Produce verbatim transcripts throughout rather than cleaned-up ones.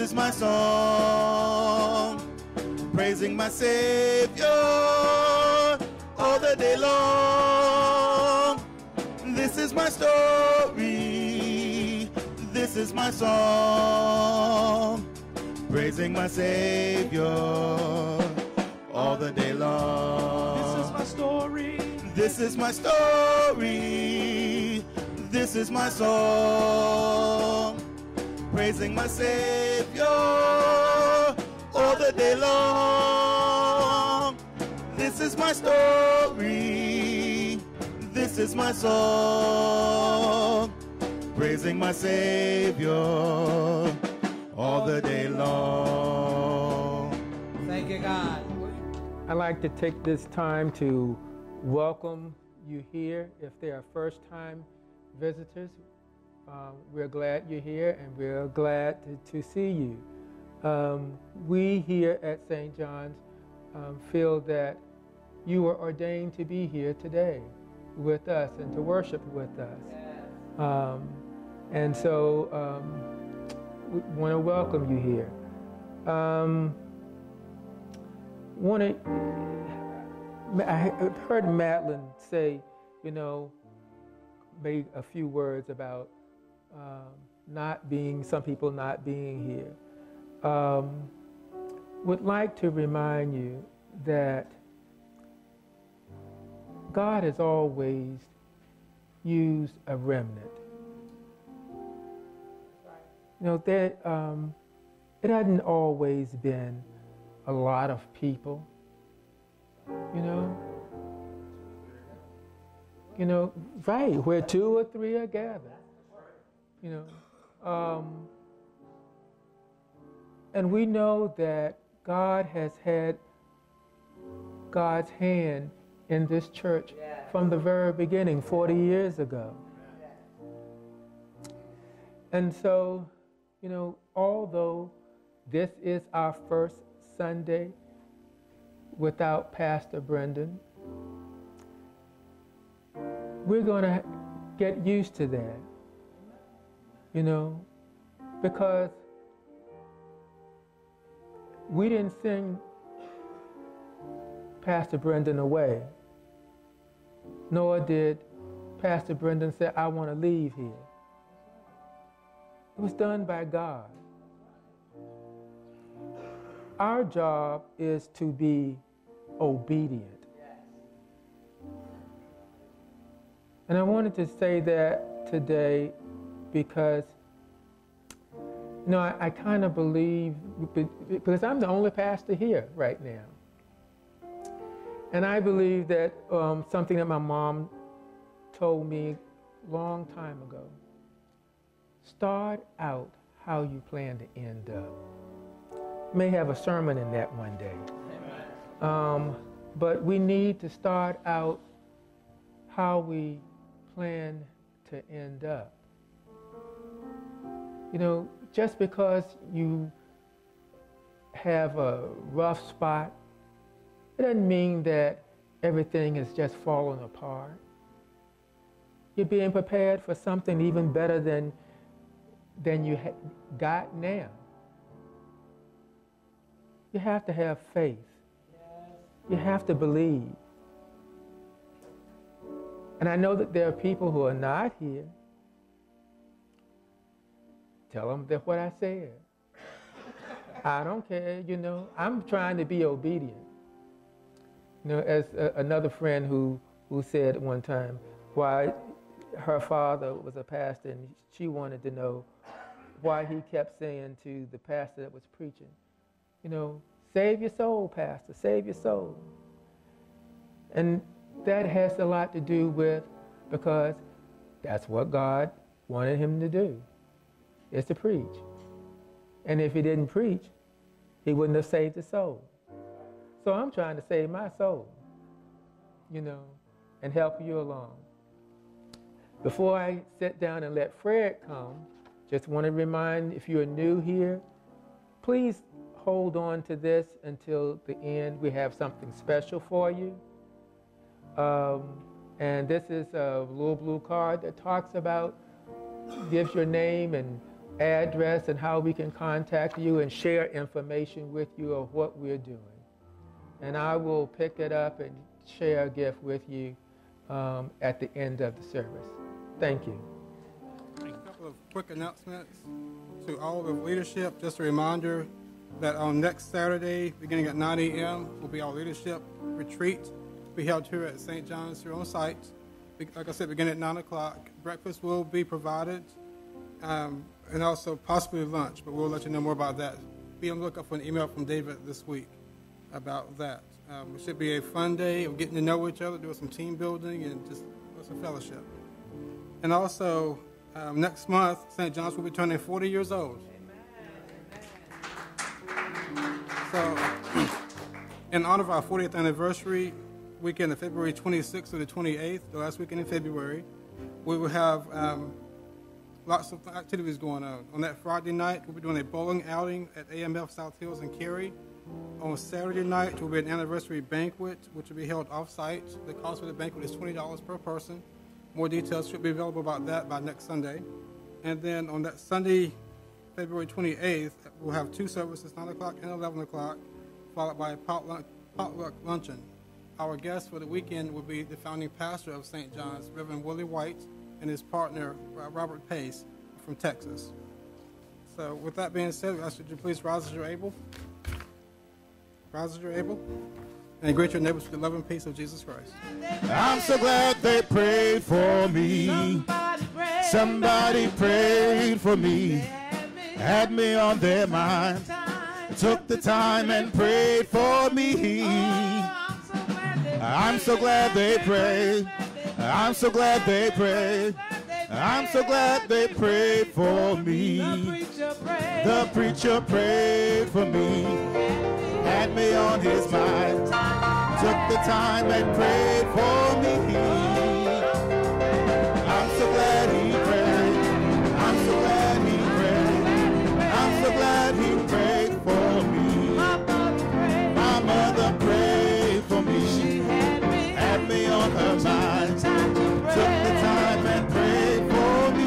is my song, praising my Savior all the day long. This is my story, this is my song, praising my Savior all the day long. This is my story, this is my story, this is my song, praising my Savior all the day long. This is my story, this is my song, praising my Savior all the day long. Thank you, God. I'd like to take this time to welcome you here. If they are first-time visitors, um, we're glad you're here, and we're glad to, to see you. Um, we here at Saint John's um, feel that you were ordained to be here today with us and to worship with us. Um, and so um, we want to welcome you here. Um, want to, I heard Madeline say, you know, make a few words about um, not being, some people not being here. Um, would like to remind you that God has always used a remnant. You know, that um, it hadn't always been a lot of people, you know. You know, right, where two or three are gathered, you know. Um, and we know that God has had God's hand in this church from the very beginning, forty years ago. And so, you know, although this is our first Sunday without Pastor Brendan, we're going to get used to that, you know, because we didn't sing Pastor Brendan away, nor did Pastor Brendan say, I want to leave here. It was done by God. Our job is to be obedient. And I wanted to say that today because, you know, I, I kind of believe, because I'm the only pastor here right now. And I believe that um, something that my mom told me a long time ago, start out how you plan to end up. May have a sermon in that one day. Um, but we need to start out how we plan to end up. You know, just because you have a rough spot, it doesn't mean that everything is just falling apart. You're being prepared for something even better than, than you ha- got now. You have to have faith. You have to believe. And I know that there are people who are not here. Tell them that what I said. I don't care, you know. I'm trying to be obedient. You know, as a, another friend who, who said one time, why her father was a pastor and she wanted to know why he kept saying to the pastor that was preaching, you know, save your soul, pastor, save your soul. And that has a lot to do with, because that's what God wanted him to do, is to preach. And if he didn't preach, he wouldn't have saved the soul. So I'm trying to save my soul, you know, and help you along. Before I sit down and let Fred come, just want to remind, if you're new here, please hold on to this until the end. We have something special for you. Um, and this is a little blue card that talks about, gives your name and address and how we can contact you and share information with you of what we're doing. And I will pick it up and share a gift with you um, at the end of the service. Thank you. A couple of quick announcements to all of leadership. Just a reminder that on next Saturday, beginning at nine a m, will be our leadership retreat. Be held here at Saint John's here on site. Like I said, beginning at nine o'clock. Breakfast will be provided, um, and also possibly lunch, but we'll let you know more about that. Be on the lookout for an email from David this week about that. Um, it should be a fun day of getting to know each other, doing some team building, and just some fellowship. And also, um, next month, Saint John's will be turning forty years old. Amen. So, in honor of our fortieth anniversary, weekend of February twenty-sixth to the twenty-eighth, the last weekend in February, we will have um, lots of activities going on. On that Friday night, we'll be doing a bowling outing at A M F South Hills in Cary. On Saturday night, will be an anniversary banquet, which will be held off-site. The cost for the banquet is twenty dollars per person. More details should be available about that by next Sunday. And then on that Sunday, February twenty-eighth, we'll have two services, nine o'clock and eleven o'clock, followed by a potluck, potluck luncheon. Our guest for the weekend will be the founding pastor of Saint John's, Reverend Willie White, and his partner, Robert Pace, from Texas. So with that being said, I ask you to please rise as you're able. Rise as you're able. And greet your neighbors with the love and peace of Jesus Christ. I'm so glad they prayed for me. Somebody prayed, Somebody prayed for me. Had me on their mind. Took the time and prayed for me. I'm so glad they prayed. I'm so glad they prayed. I'm so glad they prayed for me. The preacher prayed for me. Had me on his mind. Took the time and prayed for me. I'm so glad he prayed. I'm so glad he prayed. I'm so glad he prayed for me. My mother prayed for me. Had me on her mind. Took the time and prayed for me.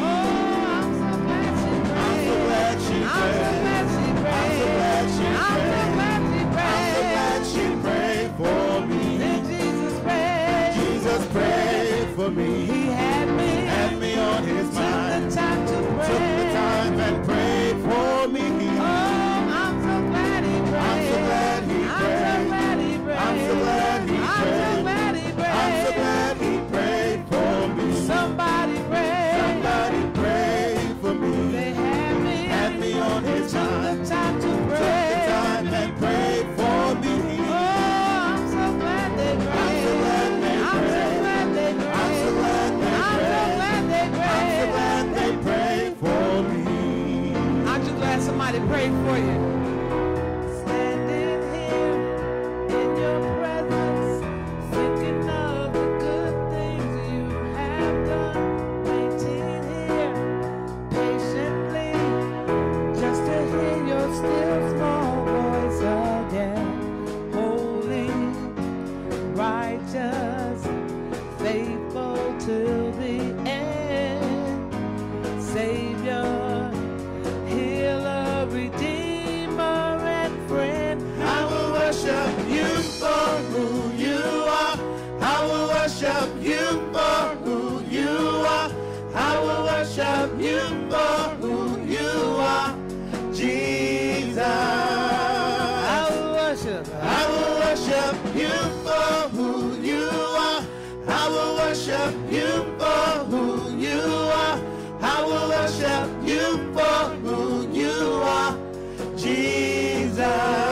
I'm so glad she prayed. I'm so glad she prayed. I'm so glad she prayed for me. Jesus prayed for me. He had me, had me on his mind. Took the time and prayed for me. Oh, I'm so glad he prayed. I'm so glad he prayed. I'm so glad he prayed. I'm so glad he prayed for me. Somebody prayed. Somebody prayed for me. They had me, had me on his mind. Took the time to pray. Took the time and prayed for me. Oh, I'm so glad they prayed. I'm so glad they prayed. I'm so glad they prayed. I'm so glad they prayed for me. Aren't you glad somebody prayed for you? Standing here in your presence, thinking of the good things you have done, waiting here patiently just to hear your still small voice again. Holy, righteous, faithful till the end. Savior, healer, redeemer, and friend. I will worship you for who you are. I will worship you for who you are. I will worship you for who you are. Jesus. I will worship. I will worship you for who you are. I will worship you for who you are. I will worship you for who you are. Jesus.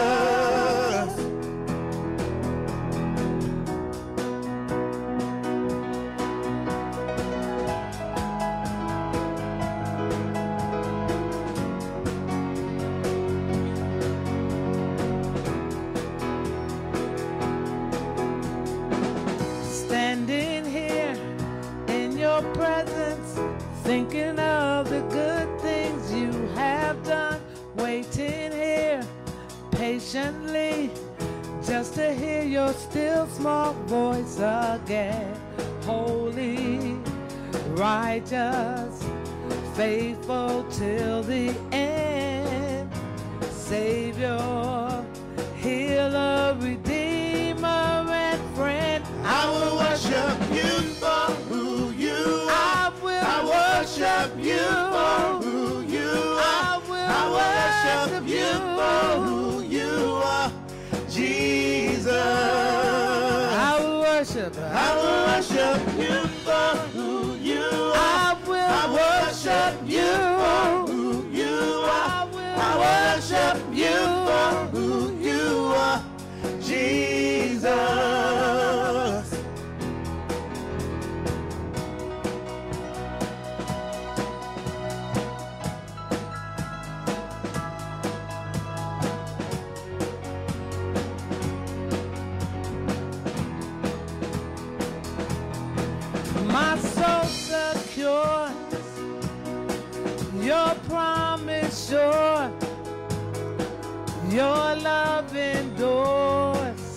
Standing here in your presence, thinking of the good things you have done, waiting here patiently just to hear your still small voice again. Holy, righteous, faithful till the end. Savior, healer, redeemer, and friend. I will worship you for who you are. I will I worship you for who you are. I will I worship you for who you are. Jesus. I will worship. I will worship you for who you are. I will I worship you for who you are. I worship you for who you are. Jesus. My soul secure, your promise sure, your love endures,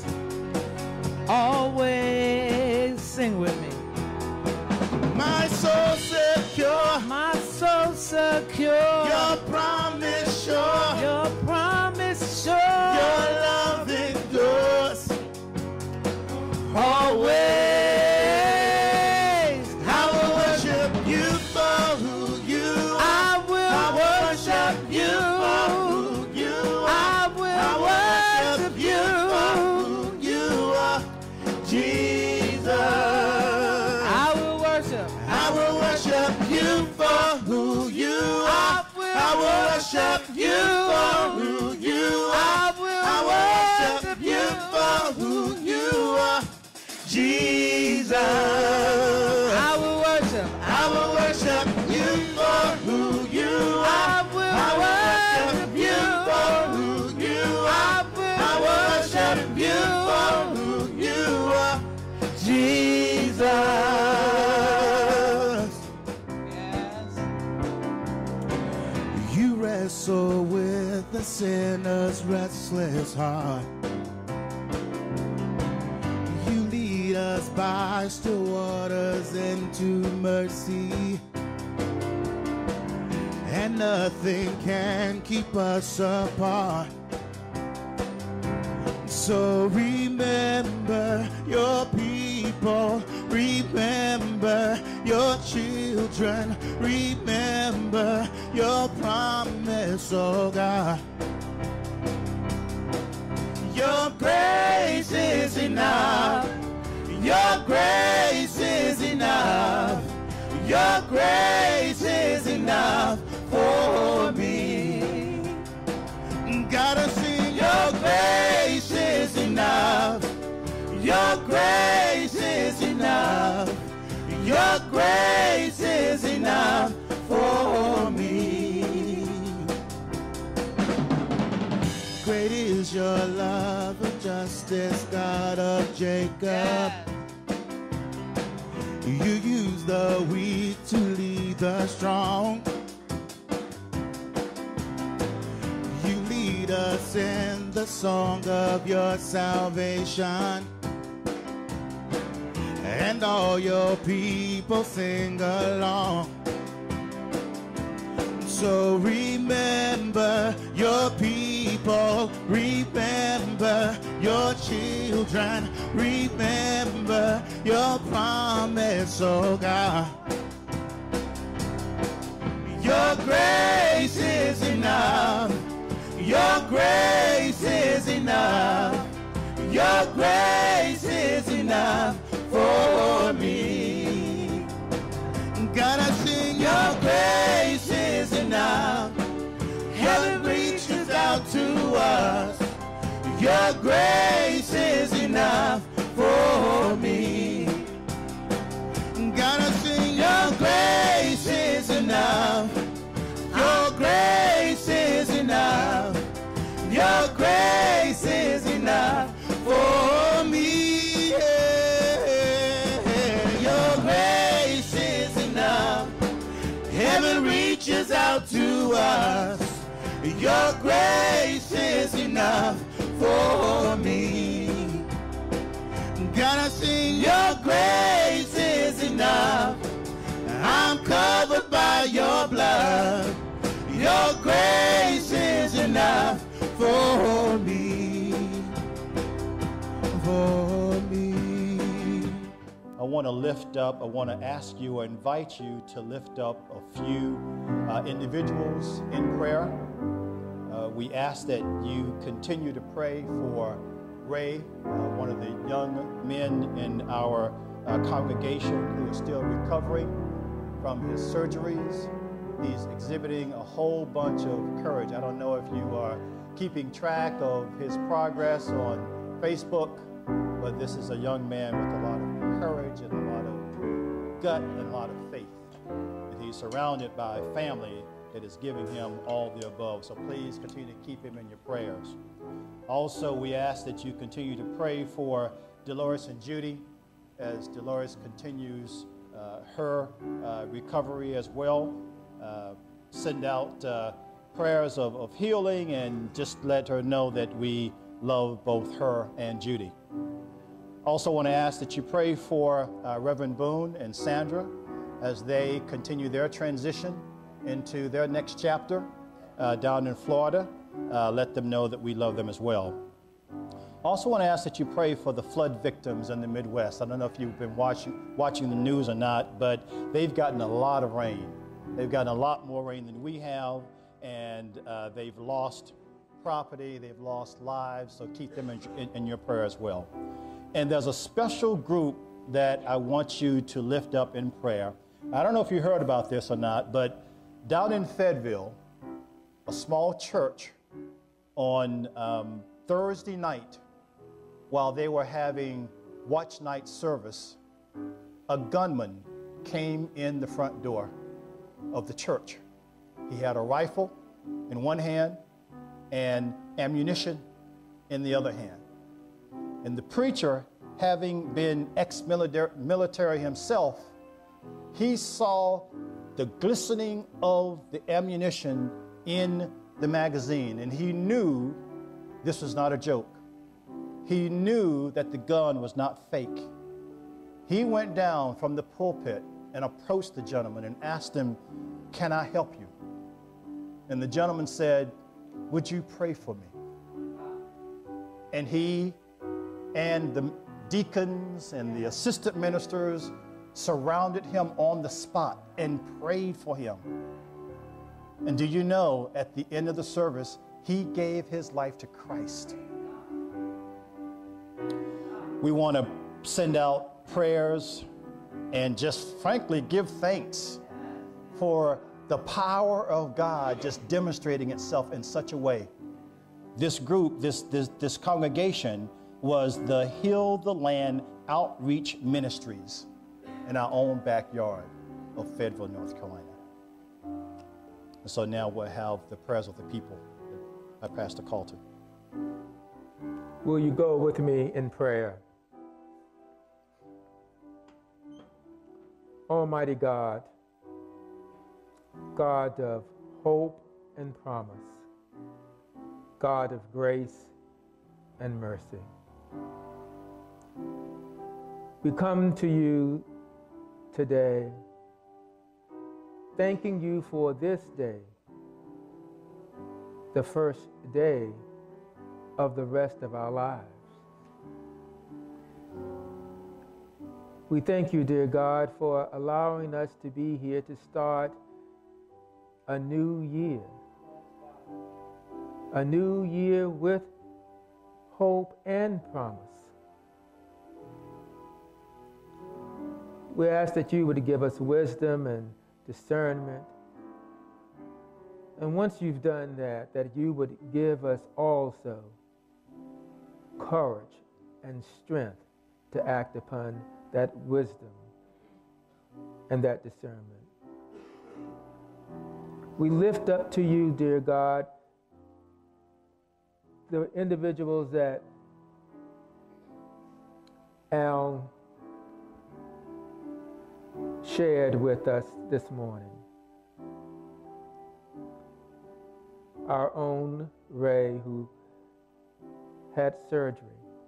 always. Sing with me. My soul secure, My soul secure, your promise sure, your promise sure, your love endures always. I will worship you for who you are. I will I worship you. for who you are. I will I worship worship you for you. who you are. Jesus. I will worship. I will worship you for who you are. I will I will worship you for who you are. I will I worship you for who you are. Jesus. I will worship. I will worship you for who you are. I will I worship worship you for who you are. I worship you for who you are. Jesus. Yes. You wrestle with the sinner's restless heart. You lead us by still waters into mercy, and nothing can keep us apart. So remember your people, remember your children, remember your promise, oh God. Your grace is enough. Your grace is enough. Your grace is enough for me. Gotta sing, your grace is enough. Your grace is enough. Your grace is enough for me. Great is your love of justice, God of Jacob. Yes. You use the weak to lead the strong. You lead us in the song of your salvation, and all your people sing along. So remember your people, remember your children, remember your promise, oh God. Your grace is enough. Your grace is enough. Your grace is enough for me. Gotta sing, your grace is enough. Heaven reaches out to us. Your grace is enough for me. Gotta sing, your grace is enough. Your grace is enough. Your grace is enough for me. Yeah. Your grace is enough. Heaven reaches out to us. Your grace is enough for me. Gotta sing, your grace is enough. I'm covered by your blood. want to lift up, I want to ask you or invite you to lift up a few uh, individuals in prayer. Uh, we ask that you continue to pray for Ray, uh, one of the young men in our uh, congregation who is still recovering from his surgeries. He's exhibiting a whole bunch of courage. I don't know if you are keeping track of his progress on Facebook, but this is a young man with a lot of courage and a lot of gut and a lot of faith. And he's surrounded by a family that is giving him all the above. So please continue to keep him in your prayers. Also, we ask that you continue to pray for Dolores and Judy as Dolores continues uh, her uh, recovery as well. Uh, send out uh, prayers of, of healing and just let her know that we love both her and Judy. Also want to ask that you pray for uh, Reverend Boone and Sandra as they continue their transition into their next chapter uh, down in Florida. Uh, let them know that we love them as well. Also want to ask that you pray for the flood victims in the Midwest. I don't know if you've been watching, watching the news or not, but they've gotten a lot of rain. They've gotten a lot more rain than we have, and uh, they've lost property, they've lost lives, so keep them in, in, in your prayer as well. And there's a special group that I want you to lift up in prayer. I don't know if you heard about this or not, but down in Fayetteville, a small church on um, Thursday night, while they were having watch night service, a gunman came in the front door of the church. He had a rifle in one hand and ammunition in the other hand. And the preacher, having been ex-military himself, he saw the glistening of the ammunition in the magazine, and he knew this was not a joke. He knew that the gun was not fake. He went down from the pulpit and approached the gentleman and asked him, "Can I help you?" And the gentleman said, "Would you pray for me?" And he and the deacons and the assistant ministers surrounded him on the spot and prayed for him. And do you know, at the end of the service, he gave his life to Christ. We want to send out prayers and just frankly give thanks for the power of God just demonstrating itself in such a way. This group, this, this, this congregation was the Heal the Land Outreach Ministries in our own backyard of Fayetteville, North Carolina. And so now we'll have the prayers of the people by Pastor Carlton. Will you go with me in prayer? Almighty God, God of hope and promise, God of grace and mercy, we come to you today thanking you for this day, the first day of the rest of our lives. We thank you, dear God, for allowing us to be here to start a new year, a new year with hope and promise. We ask that you would give us wisdom and discernment. And once you've done that, that you would give us also courage and strength to act upon that wisdom and that discernment. We lift up to you, dear God, the individuals that Al shared with us this morning. Our own Ray, who had surgery.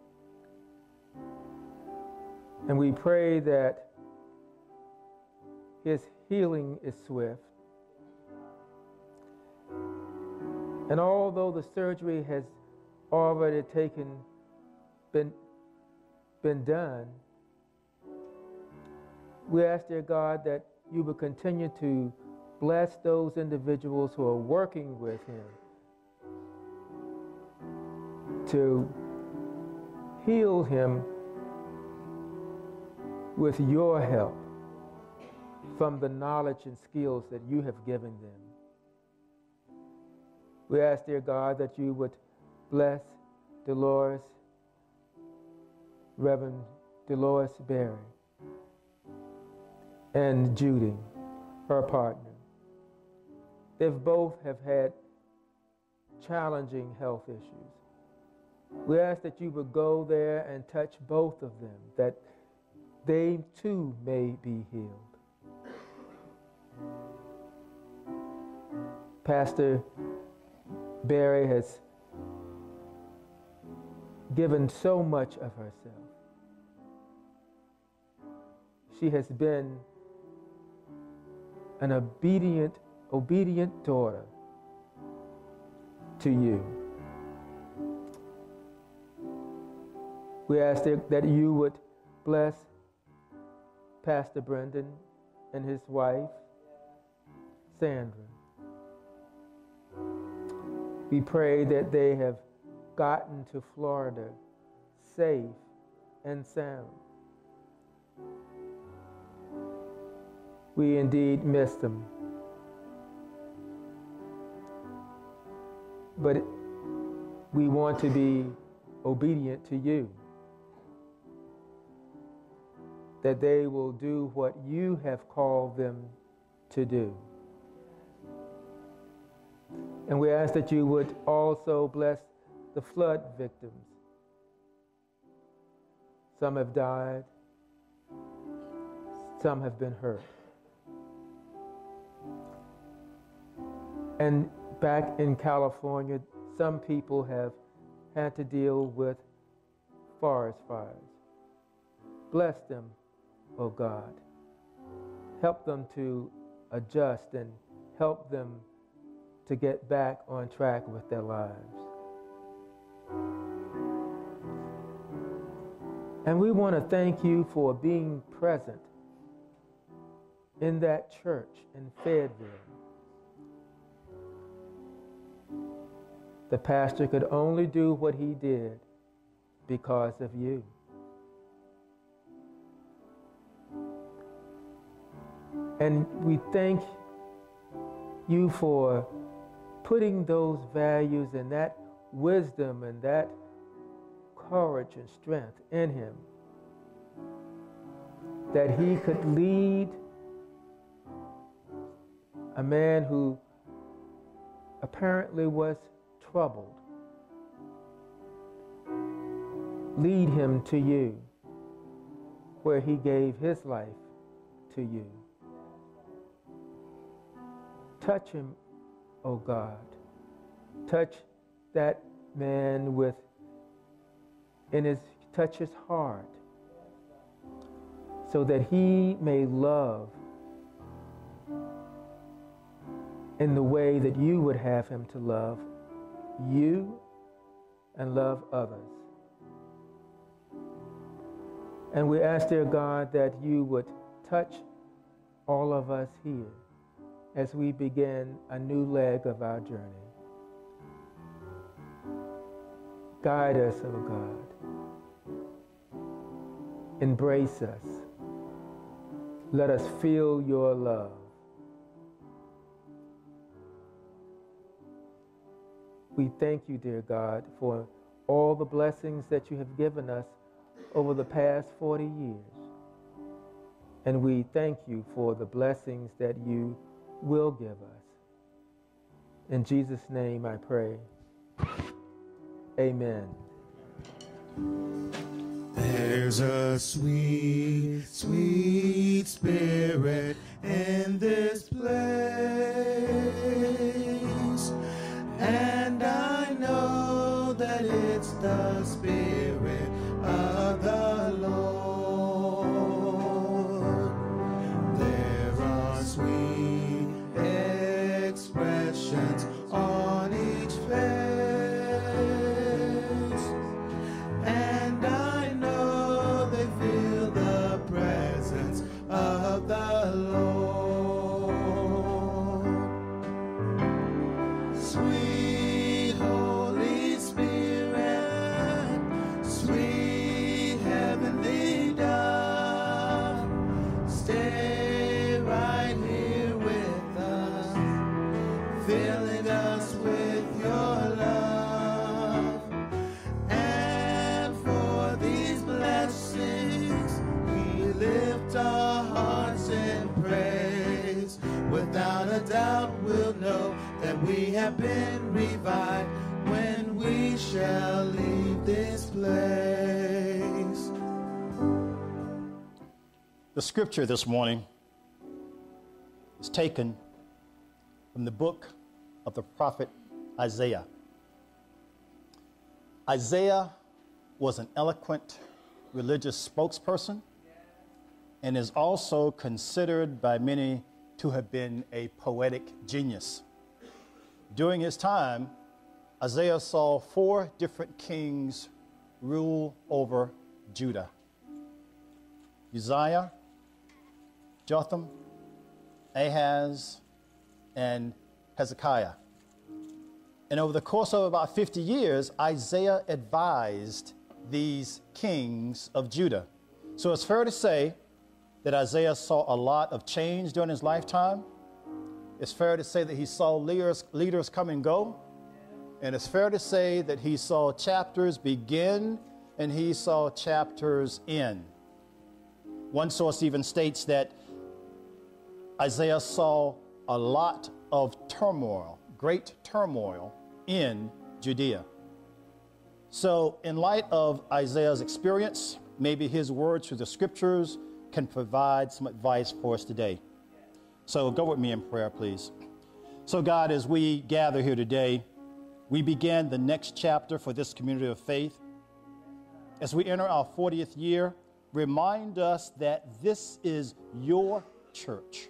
And we pray that his healing is swift. And although the surgery has already taken, been, been done, We ask, dear God, that you would continue to bless those individuals who are working with him to heal him with your help from the knowledge and skills that you have given them. We ask, dear God, that you would bless Dolores, Reverend Dolores Berry, and Judy, her partner. They've both have had challenging health issues. We ask that you would go there and touch both of them, that they too may be healed. Pastor Berry has given so much of herself. She has been an obedient, obedient daughter to you. We ask that you would bless Pastor Brendan and his wife, Sandra. We pray that they have gotten to Florida safe and sound. We indeed miss them. But we want to be obedient to you, that they will do what you have called them to do. And we ask that you would also bless the flood victims. Some have died, some have been hurt. And back in California, some people have had to deal with forest fires. Bless them, oh God. Help them to adjust and help them to get back on track with their lives. And we want to thank you for being present in that church in Fayetteville. The pastor could only do what he did because of you. And we thank you for putting those values and that wisdom and that courage and strength in him, that he could lead a man who apparently was troubled, lead him to you, where he gave his life to you. Touch him, oh God. Touch that man with, in his, touch his heart, so that he may love in the way that you would have him to love you and love others. And we ask, dear God, that you would touch all of us here as we begin a new leg of our journey. Guide us, oh God. Embrace us. Let us feel your love. We thank you, dear God, for all the blessings that you have given us over the past forty years. And we thank you for the blessings that you will give us. In Jesus' name I pray. Amen. There's a sweet, sweet spirit in this place, and I know that it's the Spirit of the Lord. There are sweet expressions on each face, and I know they feel the presence of Without a doubt we'll know that we have been revived when we shall leave this place. The scripture this morning is taken from the book of the prophet Isaiah. Isaiah was an eloquent religious spokesperson and is also considered by many to have been a poetic genius. During his time, Isaiah saw four different kings rule over Judah: Uzziah, Jotham, Ahaz, and Hezekiah. And over the course of about fifty years, Isaiah advised these kings of Judah. So it's fair to say that Isaiah saw a lot of change during his lifetime. It's fair to say that he saw leaders, leaders come and go. And it's fair to say that he saw chapters begin and he saw chapters end. One source even states that Isaiah saw a lot of turmoil, great turmoil in Judea. So in light of Isaiah's experience, maybe his words through the scriptures can provide some advice for us today. So go with me in prayer, please. So God, as we gather here today, we begin the next chapter for this community of faith. As we enter our fortieth year, remind us that this is your church,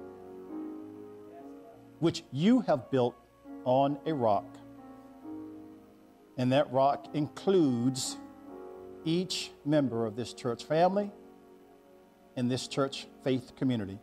which you have built on a rock. And that rock includes each member of this church family in this church faith community.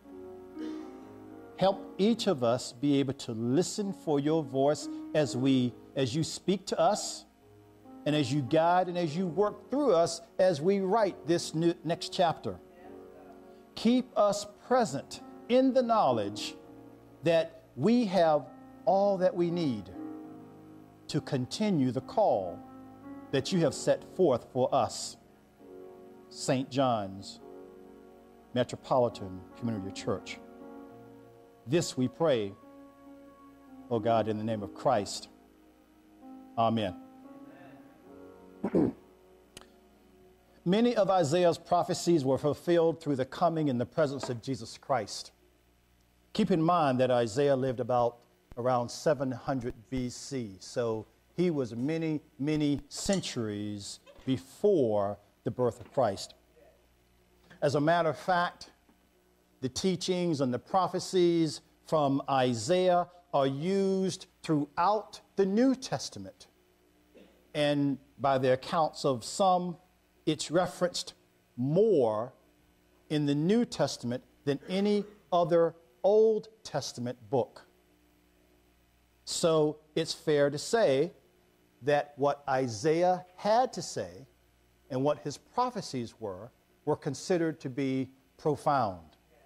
Help each of us be able to listen for your voice as we, as you speak to us and as you guide and as you work through us as we write this new, next chapter. Keep us present in the knowledge that we have all that we need to continue the call that you have set forth for us, Saint John's Metropolitan Community Church. This we pray, oh God, in the name of Christ. Amen. Many of Isaiah's prophecies were fulfilled through the coming and the presence of Jesus Christ. Keep in mind that Isaiah lived about around seven hundred B C, so he was many, many centuries before the birth of Christ. As a matter of fact, the teachings and the prophecies from Isaiah are used throughout the New Testament. And by the accounts of some, it's referenced more in the New Testament than any other Old Testament book. So it's fair to say that what Isaiah had to say and what his prophecies were were considered to be profound.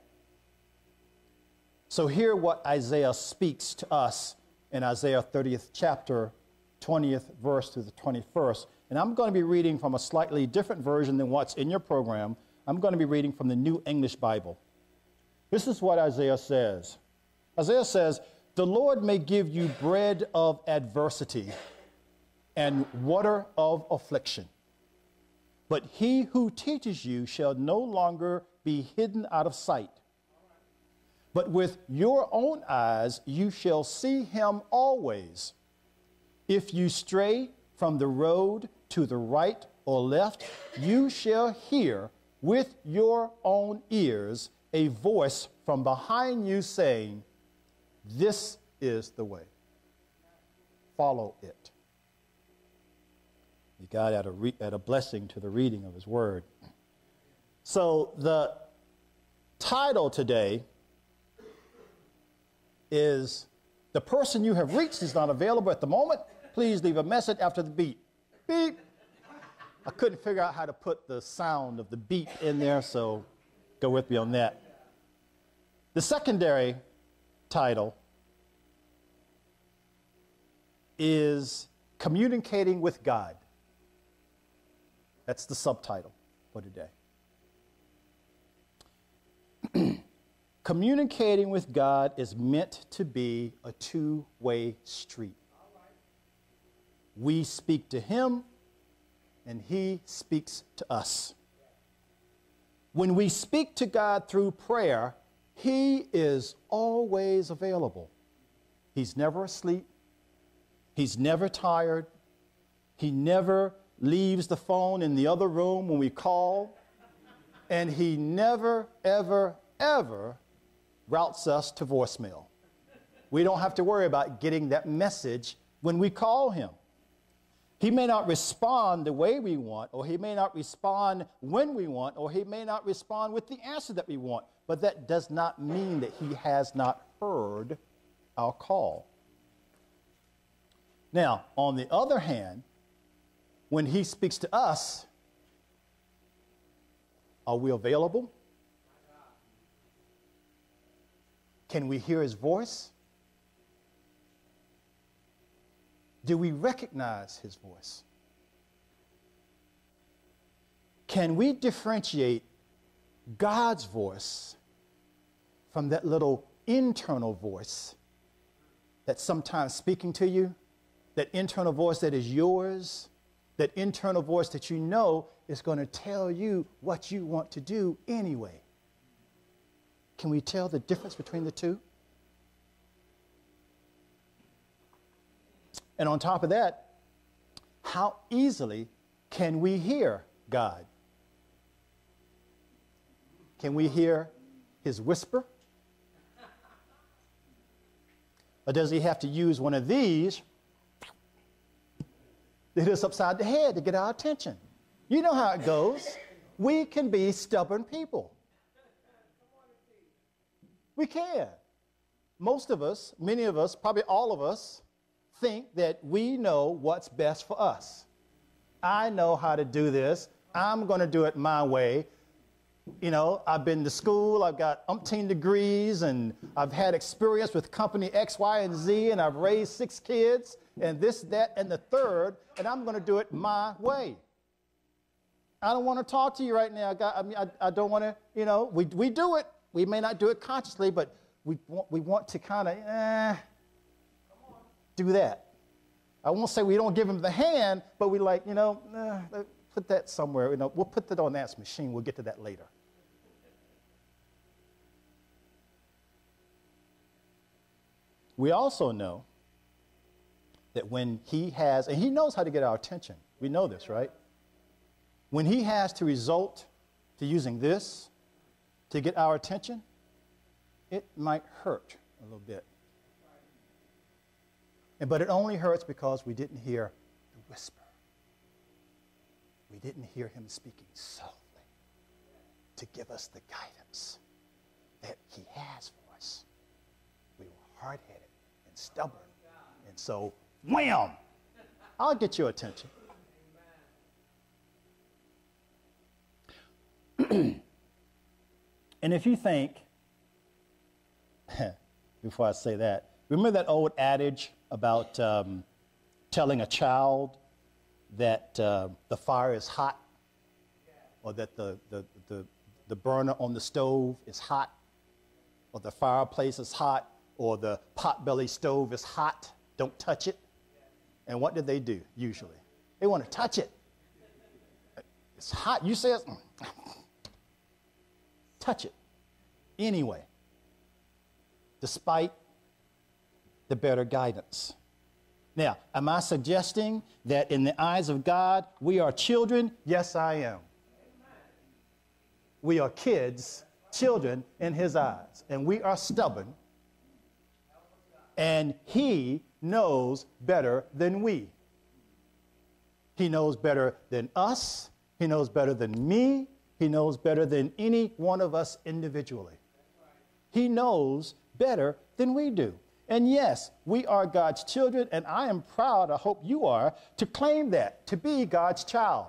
So hear what Isaiah speaks to us in Isaiah thirtieth chapter, twentieth verse to the twenty-first. And I'm going to be reading from a slightly different version than what's in your program. I'm going to be reading from the New English Bible. This is what Isaiah says. Isaiah says, "The Lord may give you bread of adversity and water of affliction. But he who teaches you shall no longer be hidden out of sight. But with your own eyes you shall see him always. If you stray from the road to the right or left, you shall hear with your own ears a voice from behind you saying, 'This is the way. Follow it.'" May God add a, re- add a blessing to the reading of his word. So the title today is, "The person you have reached is not available at the moment. Please leave a message after the beep." Beep. I couldn't figure out how to put the sound of the beep in there, so go with me on that. The secondary title is "Communicating with God." That's the subtitle for today. Communicating with God is meant to be a two-way street. We speak to him, and he speaks to us. When we speak to God through prayer, he is always available. He's never asleep. He's never tired. He never leaves the phone in the other room when we call. And he never, ever, ever routes us to voicemail. We don't have to worry about getting that message when we call him. He may not respond the way we want, or he may not respond when we want, or he may not respond with the answer that we want. But that does not mean that he has not heard our call. Now, on the other hand, when he speaks to us, are we available? Can we hear his voice? Do we recognize his voice? Can we differentiate God's voice from that little internal voice that's sometimes speaking to you? That internal voice that is yours, that internal voice that you know is going to tell you what you want to do anyway. Can we tell the difference between the two? And on top of that, how easily can we hear God? Can we hear his whisper? Or does he have to use one of these to hit us upside the head to get our attention? You know how it goes. We can be stubborn people. We can. Most of us, many of us, probably all of us, think that we know what's best for us. I know how to do this. I'm going to do it my way. You know, I've been to school, I've got umpteen degrees, and I've had experience with company X, Y, and Z, and I've raised six kids, and this, that, and the third, and I'm going to do it my way. I don't want to talk to you right now. God, I mean, I, I don't want to, you know, we, we do it. We may not do it consciously, but we want, we want to kind of eh, do that. I won't say we don't give him the hand, but we like, you know, eh, put that somewhere. You know, we'll put that on that machine. We'll get to that later. We also know that when he has, and he knows how to get our attention. We know this, right? When he has to resort to using this to get our attention, it might hurt a little bit. And, but it only hurts because we didn't hear the whisper. We didn't hear him speaking softly to give us the guidance that he has for us. We were hard-headed and stubborn. And so, wham! I'll get your attention. And if you think, before I say that, remember that old adage about um, telling a child that uh, the fire is hot, or that the, the, the, the burner on the stove is hot, or the fireplace is hot, or the potbelly stove is hot, don't touch it. And what do they do usually? They want to touch it. It's hot. You say it's, touch it anyway, despite the better guidance. Now, am I suggesting that in the eyes of God, we are children? Yes, I am. We are kids, children in his eyes, and we are stubborn, and he knows better than we. He knows better than us. He knows better than me. He knows better than any one of us individually. He knows better than we do. And yes, we are God's children, and I am proud, I hope you are, to claim that, to be God's child.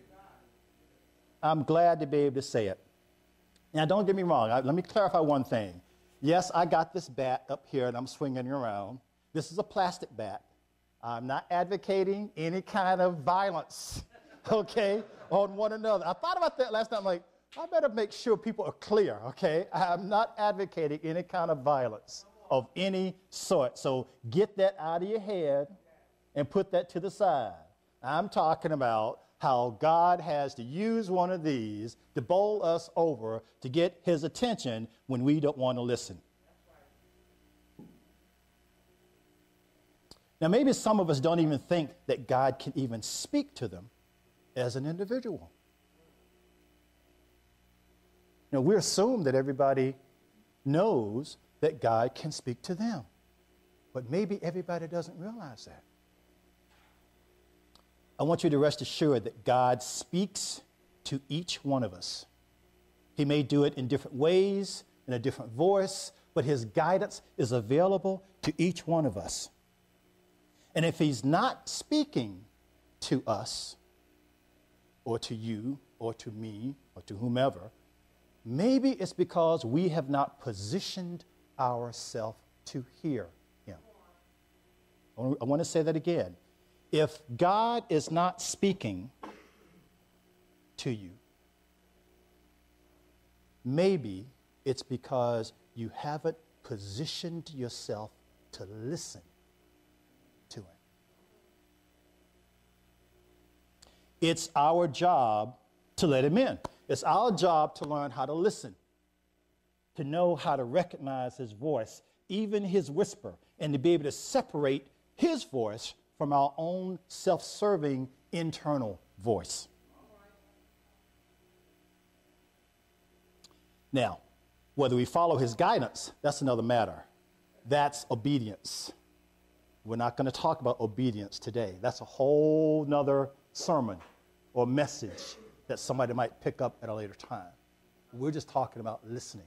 I'm glad to be able to say it. Now, don't get me wrong. I, let me clarify one thing. Yes, I got this bat up here, and I'm swinging it around. This is a plastic bat. I'm not advocating any kind of violence, okay, on one another. I thought about that last night. I'm like, I better make sure people are clear, okay? I'm not advocating any kind of violence of any sort. So get that out of your head and put that to the side. I'm talking about how God has to use one of these to bowl us over to get his attention when we don't want to listen. Now, maybe some of us don't even think that God can even speak to them as an individual. You know, we assume that everybody knows that God can speak to them. But maybe everybody doesn't realize that. I want you to rest assured that God speaks to each one of us. He may do it in different ways, in a different voice, but his guidance is available to each one of us. And if he's not speaking to us, or to you, or to me, or to whomever, maybe it's because we have not positioned ourselves to hear him. I want to say that again. If God is not speaking to you, maybe it's because you haven't positioned yourself to listen to him. It's our job to let him in. It's our job to learn how to listen, to know how to recognize his voice, even his whisper, and to be able to separate his voice from our own self-serving internal voice. Now, whether we follow his guidance, that's another matter. That's obedience. We're not going to talk about obedience today. That's a whole nother sermon or message that somebody might pick up at a later time. We're just talking about listening.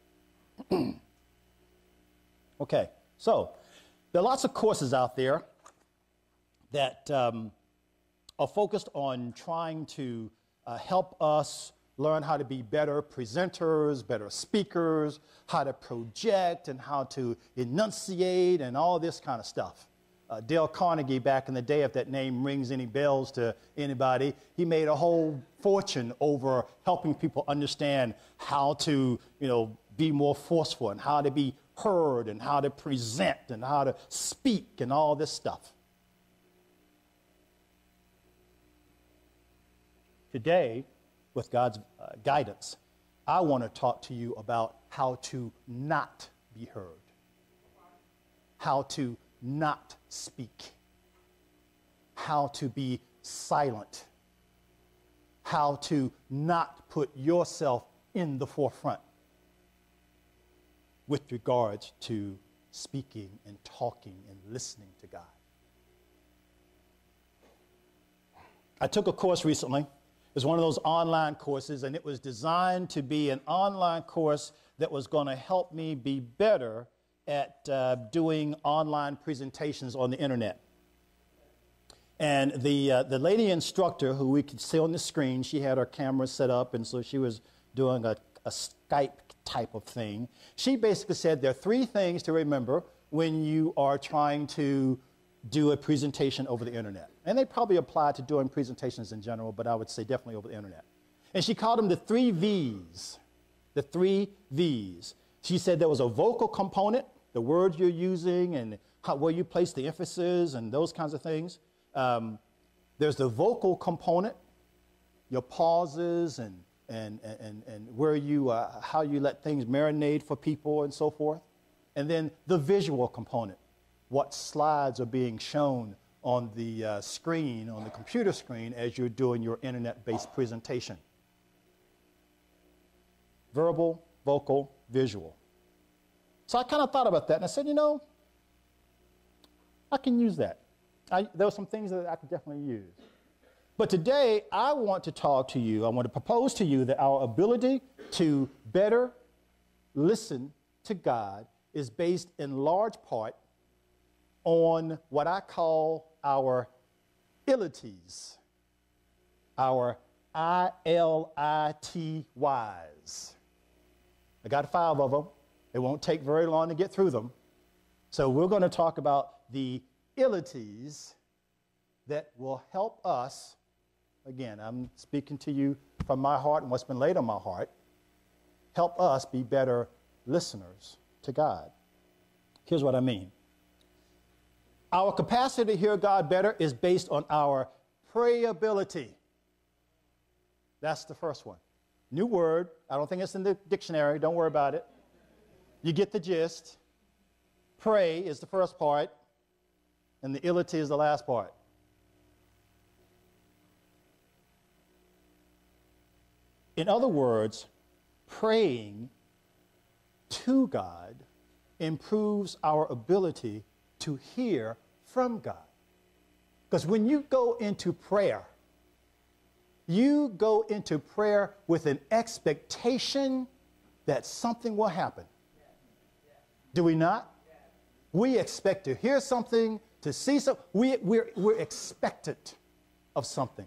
Okay, so there are lots of courses out there that um, are focused on trying to uh, help us learn how to be better presenters, better speakers, how to project and how to enunciate and all this kind of stuff. Uh, Dale Carnegie, back in the day, if that name rings any bells to anybody, he made a whole fortune over helping people understand how to, you know, be more forceful and how to be heard and how to present and how to speak and all this stuff. Today, with God's uh, guidance, I want to talk to you about how to not be heard, how to not speak, how to be silent, how to not put yourself in the forefront with regards to speaking and talking and listening to God. I took a course recently. It was one of those online courses, and it was designed to be an online course that was going to help me be better at uh, doing online presentations on the internet. And the, uh, the lady instructor, who we could see on the screen, she had her camera set up, and so she was doing a, a Skype type of thing. She basically said there are three things to remember when you are trying to do a presentation over the internet. And they probably apply to doing presentations in general, but I would say definitely over the internet. And she called them the three V's, the three V's. She said there was a vocal component, the words you're using and how, where you place the emphasis and those kinds of things. Um, there's the vocal component, your pauses and, and, and, and where you, uh, how you let things marinate for people and so forth. And then the visual component, what slides are being shown on the uh, screen, on the computer screen, as you're doing your internet-based presentation. Verbal, vocal, visual. So I kind of thought about that, and I said, you know, I can use that. I, there were some things that I could definitely use. But today, I want to talk to you, I want to propose to you that our ability to better listen to God is based in large part on what I call our ilities, our I L I T Ys. I got five of them. It won't take very long to get through them. So we're going to talk about the ilities that will help us again, I'm speaking to you from my heart and what's been laid on my heart. Help us be better listeners to God. Here's what I mean. Our capacity to hear God better is based on our prayability. That's the first one. New word. I don't think it's in the dictionary. Don't worry about it. You get the gist. Pray is the first part, and the ability is the last part. In other words, praying to God improves our ability to hear from God. Because when you go into prayer, you go into prayer with an expectation that something will happen. Do we not? We expect to hear something, to see something. We, we're, we're expectant of something.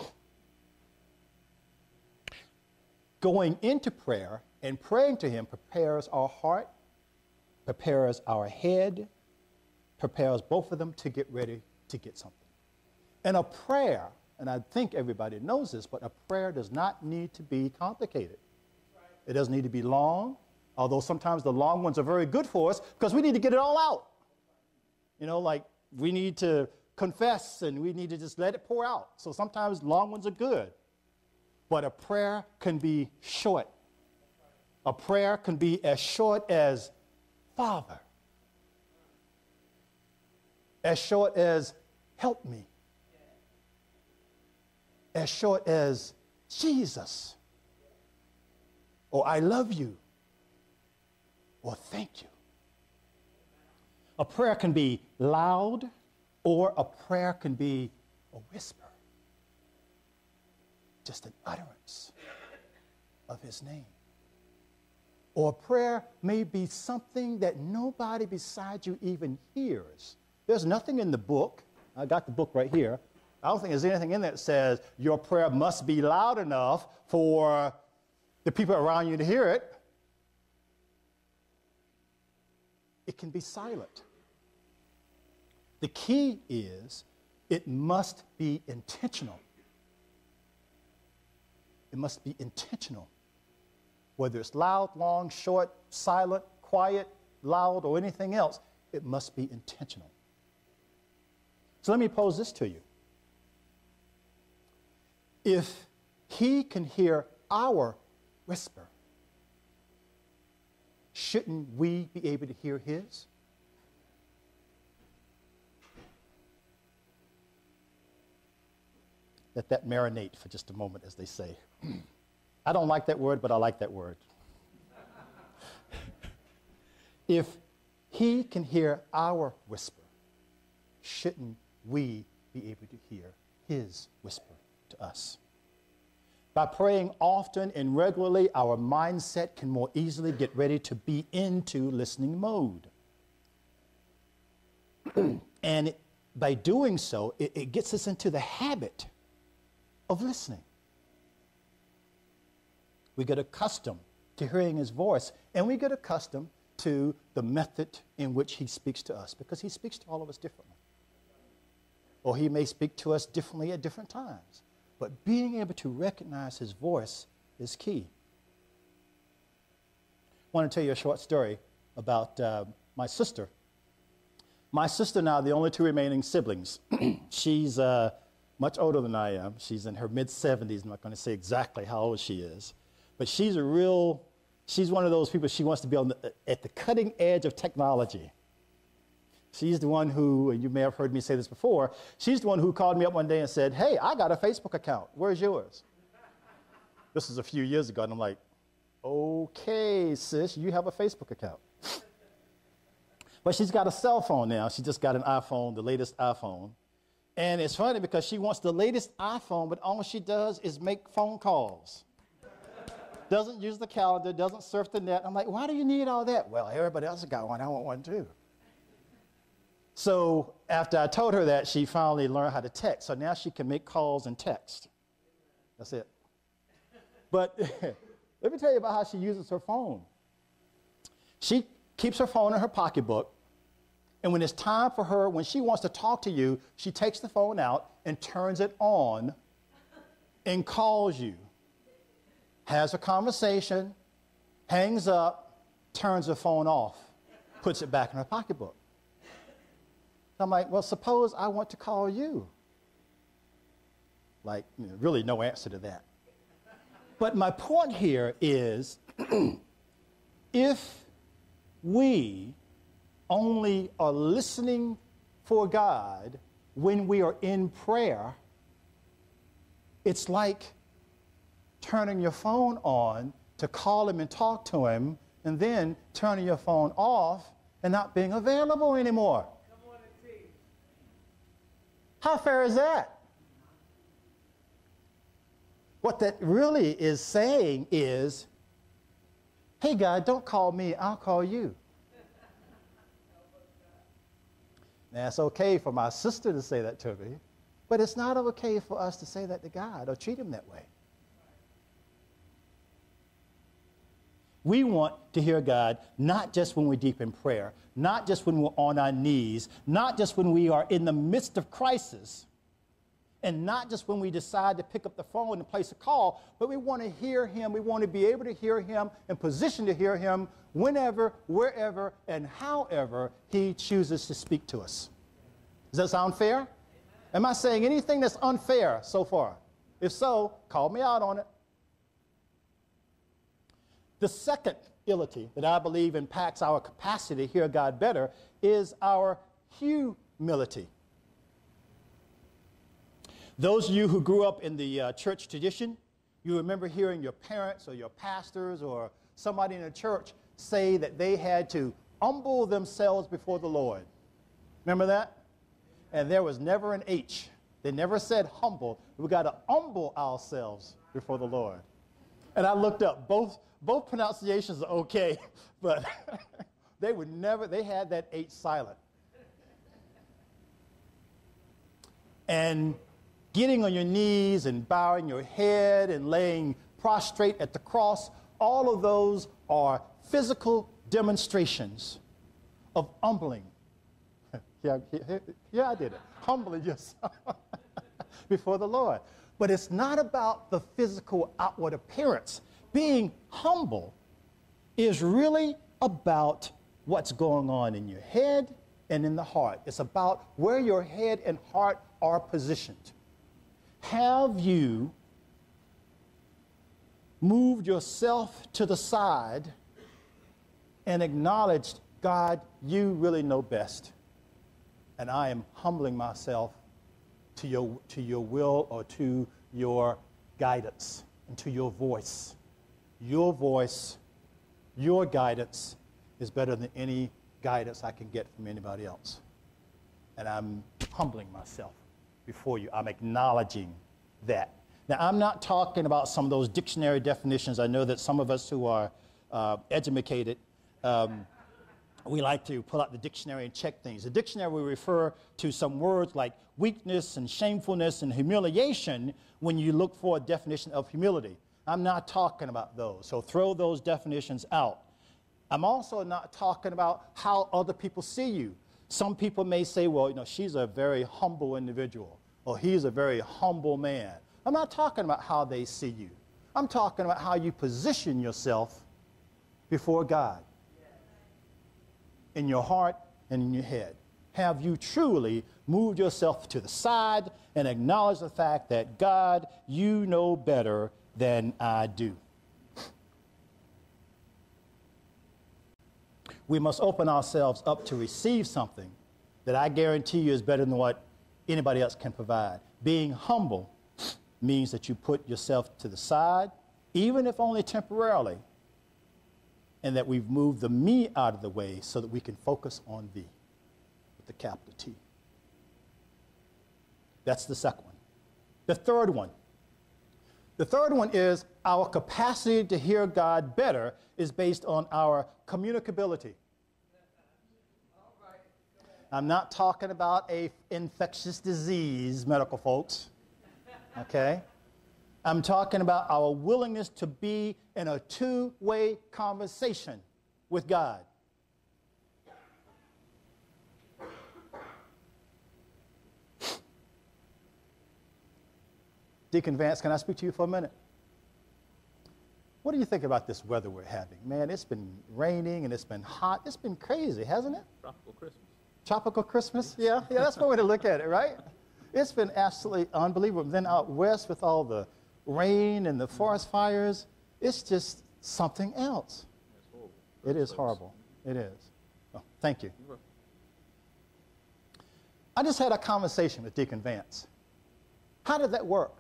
Going into prayer and praying to Him prepares our heart, prepares our head, prepares both of them to get ready to get something. And a prayer, and I think everybody knows this, but a prayer does not need to be complicated. It doesn't need to be long, although sometimes the long ones are very good for us because we need to get it all out. You know, like we need to confess and we need to just let it pour out. So sometimes long ones are good. But a prayer can be short. A prayer can be as short as Father. As short as help me. As short as Jesus. Or I love you. Or thank you. A prayer can be loud, or a prayer can be a whisper. Just an utterance of His name. Or prayer may be something that nobody beside you even hears. There's nothing in the book. I got the book right here. I don't think there's anything in there that says your prayer must be loud enough for the people around you to hear it. It can be silent. The key is it must be intentional. It must be intentional. Whether it's loud, long, short, silent, quiet, loud, or anything else, it must be intentional. So let me pose this to you. If He can hear our whisper, shouldn't we be able to hear His? Let that marinate for just a moment, as they say. I don't like that word, but I like that word. If He can hear our whisper, shouldn't we be able to hear His whisper to us? By praying often and regularly, our mindset can more easily get ready to be into listening mode. And it, by doing so, it, it gets us into the habit of listening. We get accustomed to hearing His voice, and we get accustomed to the method in which He speaks to us, because He speaks to all of us differently. Or He may speak to us differently at different times. But being able to recognize His voice is key. I want to tell you a short story about uh, my sister. My sister and I are the only two remaining siblings. She's uh, much older than I am. She's in her mid seventies. I'm not going to say exactly how old she is. But she's a real, she's one of those people, she wants to be on the, at the cutting edge of technology. She's the one who, you may have heard me say this before, she's the one who called me up one day and said, hey, I got a Facebook account. Where's yours? This was a few years ago, and I'm like, okay, sis, you have a Facebook account. But she's got a cell phone now. She just got an iPhone, the latest iPhone. And it's funny because she wants the latest iPhone, but all she does is make phone calls. Doesn't use the calendar, doesn't surf the net. I'm like, why do you need all that? Well, everybody else has got one. I want one too. So after I told her that, she finally learned how to text. So now she can make calls and text. That's it. But let me tell you about how she uses her phone. She keeps her phone in her pocketbook. And when it's time for her, when she wants to talk to you, she takes the phone out and turns it on and calls you, has a conversation, hangs up, turns the phone off, puts it back in her pocketbook. I'm like, well, suppose I want to call you. Like, you know, really no answer to that. But my point here is, if we only are listening for God when we are in prayer, it's like turning your phone on to call him and talk to him, and then turning your phone off and not being available anymore. How fair is that? What that really is saying is, hey, God, don't call me, I'll call you. Now, it's okay for my sister to say that to me, but it's not okay for us to say that to God or treat him that way. We want to hear God not just when we're deep in prayer, not just when we're on our knees, not just when we are in the midst of crisis, and not just when we decide to pick up the phone and place a call, but we want to hear him. We want to be able to hear him and position to hear him whenever, wherever, and however he chooses to speak to us. Does that sound fair? Am I saying anything that's unfair so far? If so, call me out on it. The second ability that I believe impacts our capacity to hear God better is our humility. Those of you who grew up in the uh, church tradition, you remember hearing your parents or your pastors or somebody in the church say that they had to humble themselves before the Lord. Remember that? And there was never an H. They never said humble. We got to humble ourselves before the Lord. And I looked up, both, both pronunciations are okay, but they would never, they had that H silent. And getting on your knees and bowing your head and laying prostrate at the cross, all of those are physical demonstrations of humbling. yeah, yeah, yeah, I did it. Humbling yourself before the Lord. But it's not about the physical outward appearance. Being humble is really about what's going on in your head and in the heart. It's about where your head and heart are positioned. Have you moved yourself to the side and acknowledged, God, you really know best, and I am humbling myself to your, to your will or to your guidance and to your voice. Your voice, your guidance is better than any guidance I can get from anybody else. And I'm humbling myself before you. I'm acknowledging that. Now, I'm not talking about some of those dictionary definitions. I know that some of us who are uh, educated, um, we like to pull out the dictionary and check things. The dictionary will refer to some words like weakness and shamefulness and humiliation when you look for a definition of humility. I'm not talking about those, so throw those definitions out. I'm also not talking about how other people see you. Some people may say, well, you know, she's a very humble individual, or he's a very humble man. I'm not talking about how they see you. I'm talking about how you position yourself before God, in your heart and in your head. Have you truly moved yourself to the side and acknowledged the fact that, God, you know better than I do? We must open ourselves up to receive something that I guarantee you is better than what anybody else can provide. Being humble means that you put yourself to the side, even if only temporarily, and that we've moved the me out of the way so that we can focus on thee with the capital T. That's the second one. The third one. The third one is our capacity to hear God better is based on our communicability. I'm not talking about a infectious disease, medical folks, okay? I'm talking about our willingness to be in a two-way conversation with God. Deacon Vance, can I speak to you for a minute? What do you think about this weather we're having? Man, it's been raining and it's been hot. It's been crazy, hasn't it? Tropical Christmas. Tropical Christmas? Yeah, yeah, that's one way to look at it, right? It's been absolutely unbelievable. Then out west with all the rain and the forest fires, it's just something else. It's horrible. It is horrible. It is. Oh, thank you. I just had a conversation with Deacon Vance. How did that work?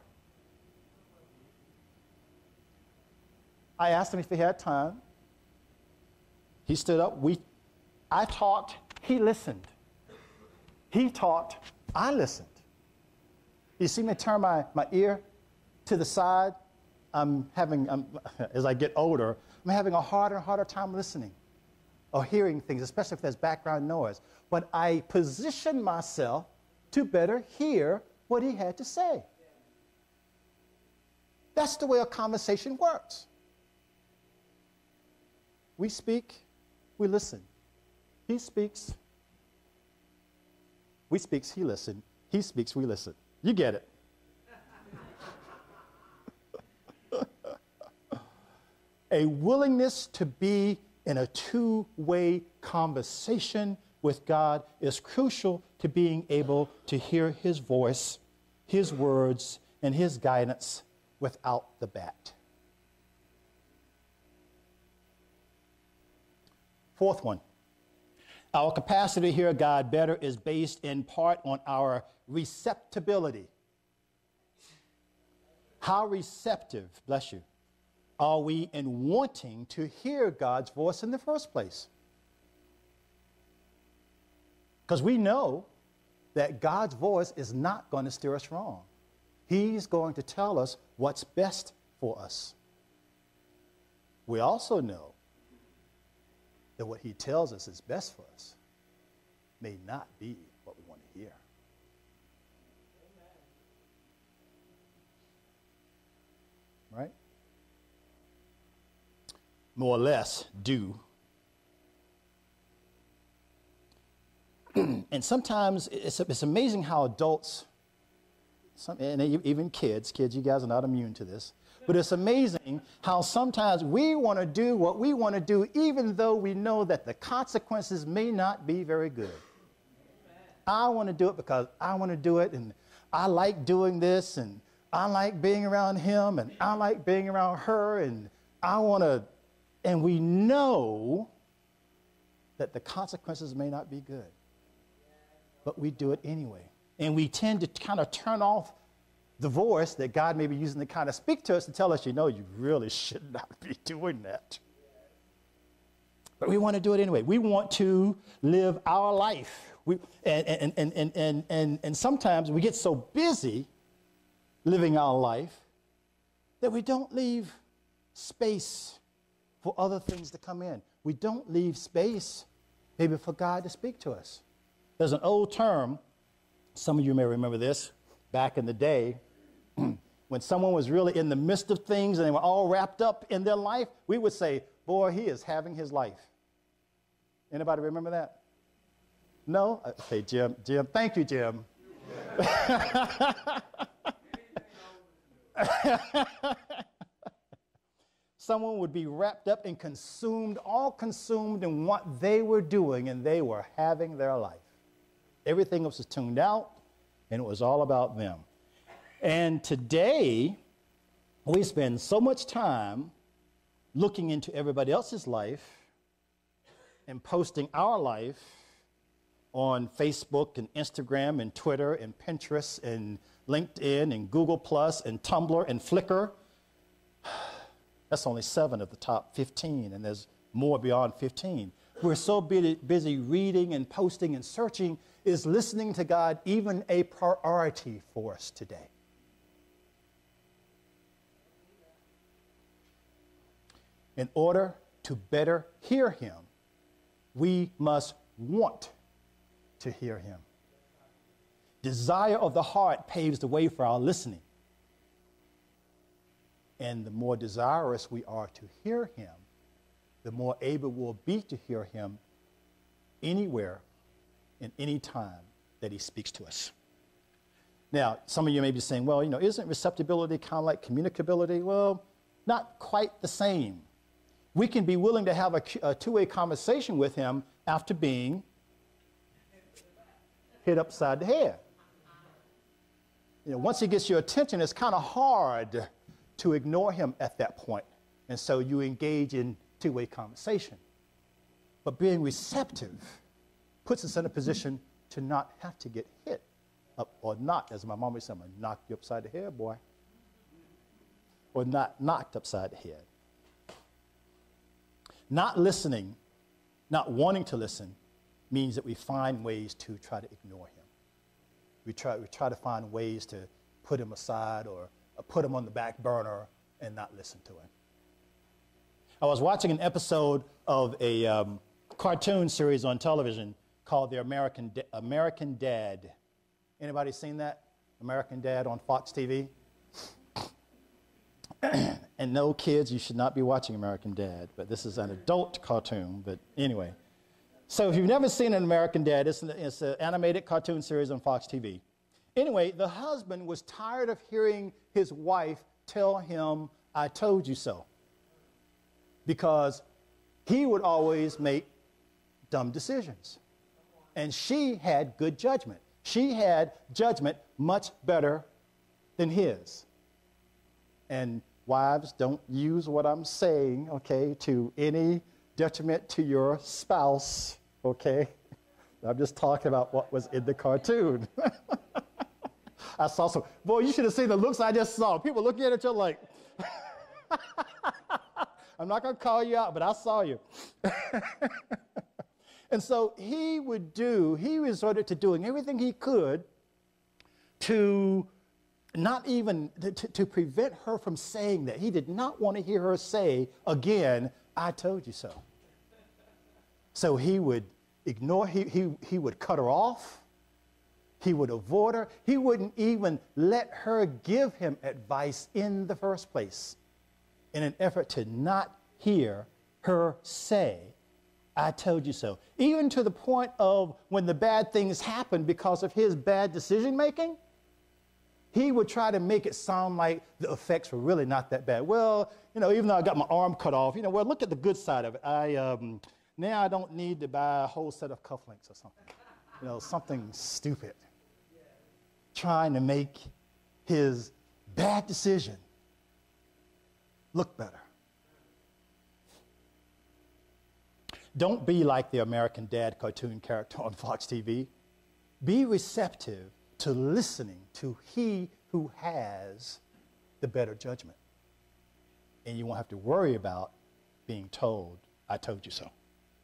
I asked him if he had time. He stood up. We, I talked. He listened. He talked. I listened. You see me turn my, my ear to the side? I'm having, I'm, as I get older, I'm having a harder and harder time listening or hearing things, especially if there's background noise. But I positioned myself to better hear what he had to say. That's the way a conversation works. We speak, we listen. He speaks, we speaks, he listen. He speaks, we listen. You get it. A willingness to be in a two-way conversation with God is crucial to being able to hear his voice, his words, and his guidance without the bat. Fourth one, our capacity to hear God better is based in part on our receptibility. How receptive, bless you, are we in wanting to hear God's voice in the first place? Because we know that God's voice is not going to steer us wrong. He's going to tell us what's best for us. We also know that what he tells us is best for us may not be what we want to hear. Right? More or less do. And sometimes it's, it's amazing how adults, some, and even kids, kids, you guys are not immune to this, but it's amazing how sometimes we want to do what we want to do even though we know that the consequences may not be very good. I want to do it because I want to do it, and I like doing this, and I like being around him, and I like being around her, and I want to, and we know that the consequences may not be good, but we do it anyway. And we tend to kind of turn off the voice that God may be using to kind of speak to us to tell us, you know, you really should not be doing that. But we want to do it anyway. We want to live our life. We, and, and, and, and, and, and, and sometimes we get so busy living our life that we don't leave space for other things to come in. We don't leave space maybe for God to speak to us. There's an old term, some of you may remember this, back in the day, when someone was really in the midst of things and they were all wrapped up in their life, we would say, boy, he is having his life. Anybody remember that? No? Okay, Jim. Jim, thank you, Jim. Someone would be wrapped up and consumed, all consumed in what they were doing, and they were having their life. Everything else was tuned out, and it was all about them. And today, we spend so much time looking into everybody else's life and posting our life on Facebook and Instagram and Twitter and Pinterest and LinkedIn and Google Plus and Tumblr and Flickr. That's only seven of the top fifteen, and there's more beyond fifteen. We're so busy, busy reading and posting and searching. Is listening to God even a priority for us today? In order to better hear him, we must want to hear him. Desire of the heart paves the way for our listening. And the more desirous we are to hear him, the more able we'll be to hear him anywhere and any time that he speaks to us. Now, some of you may be saying, well, you know, isn't receptibility kind of like communicability? Well, not quite the same. We can be willing to have a, a two-way conversation with him after being hit upside the head. You know, once he gets your attention, it's kind of hard to ignore him at that point. And so you engage in two-way conversation. But being receptive puts us in a position to not have to get hit up or knocked. As my mom would say, I'm going to knock you upside the head, boy. Or not knocked upside the head. Not listening, not wanting to listen, means that we find ways to try to ignore him. We try, we try to find ways to put him aside or, or put him on the back burner and not listen to him. I was watching an episode of a um, cartoon series on television called The American, Da- American Dad. Anybody seen that? American Dad on Fox T V? And no, kids, you should not be watching American Dad, but this is an adult cartoon, but anyway. So if you've never seen an American Dad, it's an, it's an animated cartoon series on Fox T V. Anyway, the husband was tired of hearing his wife tell him, I told you so, because he would always make dumb decisions. And she had good judgment. She had judgment much better than his. And wives, don't use what I'm saying, okay, to any detriment to your spouse, okay? I'm just talking about what was in the cartoon. I saw some, boy, you should have seen the looks I just saw. People looking at each other like, I'm not going to call you out, but I saw you. And so he would do, he resorted to doing everything he could to not even, to, to prevent her from saying that. He did not want to hear her say again, I told you so. So he would ignore, he, he, he would cut her off. He would avoid her. He wouldn't even let her give him advice in the first place in an effort to not hear her say, I told you so. Even to the point of when the bad things happened because of his bad decision making, he would try to make it sound like the effects were really not that bad. Well, you know, even though I got my arm cut off, you know, well, look at the good side of it. I, um, now I don't need to buy a whole set of cufflinks or something. You know, something stupid. Trying to make his bad decision look better. Don't be like the American Dad cartoon character on Fox T V. Be receptive to listening to he who has the better judgment. And you won't have to worry about being told, I told you so.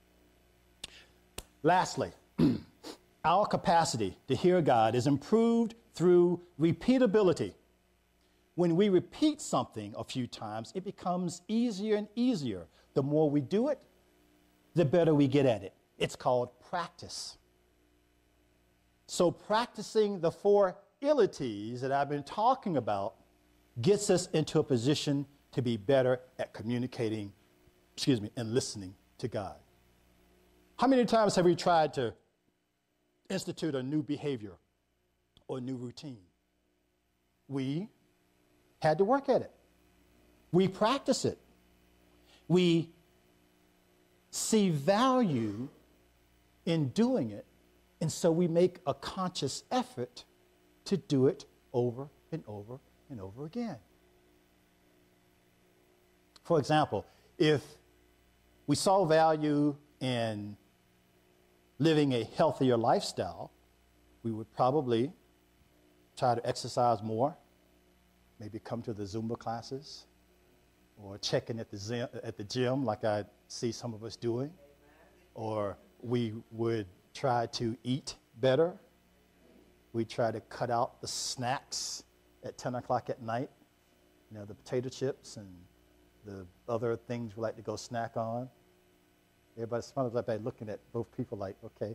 Lastly, our capacity to hear God is improved through repeatability. When we repeat something a few times, it becomes easier and easier. The more we do it, the better we get at it. It's called practice. So practicing the four ilities that I've been talking about gets us into a position to be better at communicating, excuse me, and listening to God. How many times have we tried to institute a new behavior or a new routine? We had to work at it. We practice it. We see value in doing it, and so we make a conscious effort to do it over and over and over again. For example, if we saw value in living a healthier lifestyle, we would probably try to exercise more, maybe come to the Zumba classes, or check in at the gym, at the gym like I see some of us doing. Or we would try to eat better. We try to cut out the snacks at ten o'clock at night, you know, the potato chips and the other things we like to go snack on. Everybody smiles like they're looking at both people like, okay.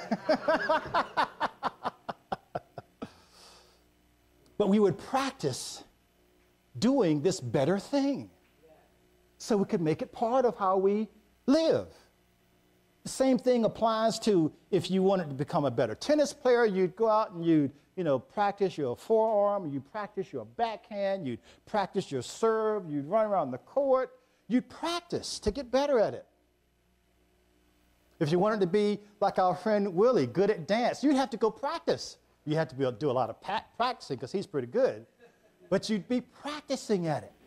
But we would practice doing this better thing so we could make it part of how we live. The same thing applies to if you wanted to become a better tennis player, you'd go out and you'd, you know, practice your forearm, you'd practice your backhand, you'd practice your serve, you'd run around the court, you'd practice to get better at it. If you wanted to be like our friend Willie, good at dance, you'd have to go practice. You had to be able to do a lot of pa- practicing because he's pretty good, but you'd be practicing at it.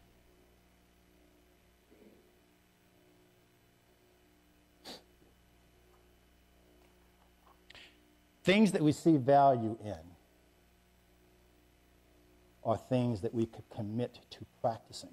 Things that we see value in are things that we could commit to practicing.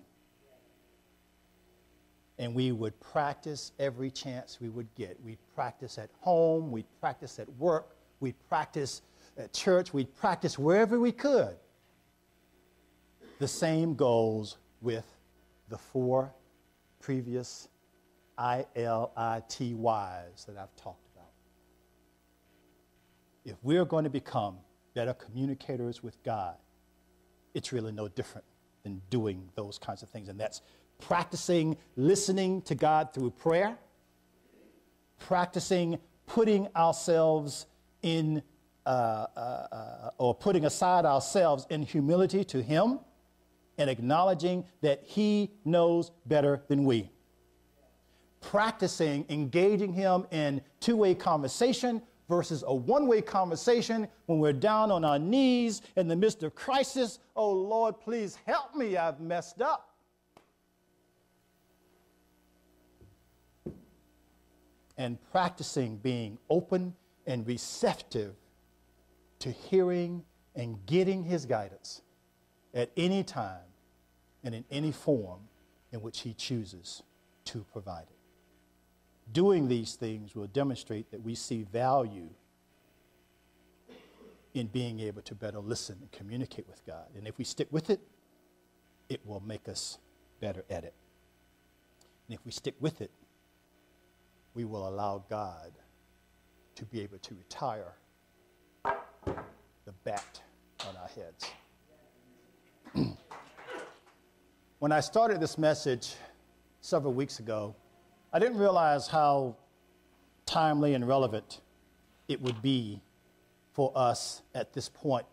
And we would practice every chance we would get. We'd practice at home, we'd practice at work, we'd practice at church, we'd practice wherever we could. The same goes with the four previous I L I T Ys that I've talked about. If we're going to become better communicators with God, it's really no different than doing those kinds of things. And that's practicing listening to God through prayer, practicing putting ourselves in, uh, uh, uh, or putting aside ourselves in humility to Him and acknowledging that He knows better than we. Practicing engaging Him in two-way conversation versus a one-way conversation when we're down on our knees in the midst of crisis. Oh, Lord, please help me. I've messed up. And practicing being open and receptive to hearing and getting His guidance at any time and in any form in which He chooses to provide it. Doing these things will demonstrate that we see value in being able to better listen and communicate with God. And if we stick with it, it will make us better at it. And if we stick with it, we will allow God to be able to retire the bat on our heads. When I started this message several weeks ago, I didn't realize how timely and relevant it would be for us at this point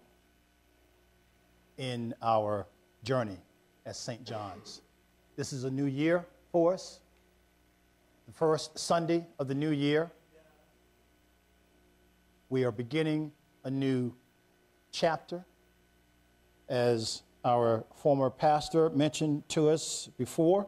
in our journey at Saint John's. This is a new year for us, the first Sunday of the new year. We are beginning a new chapter, as our former pastor mentioned to us before.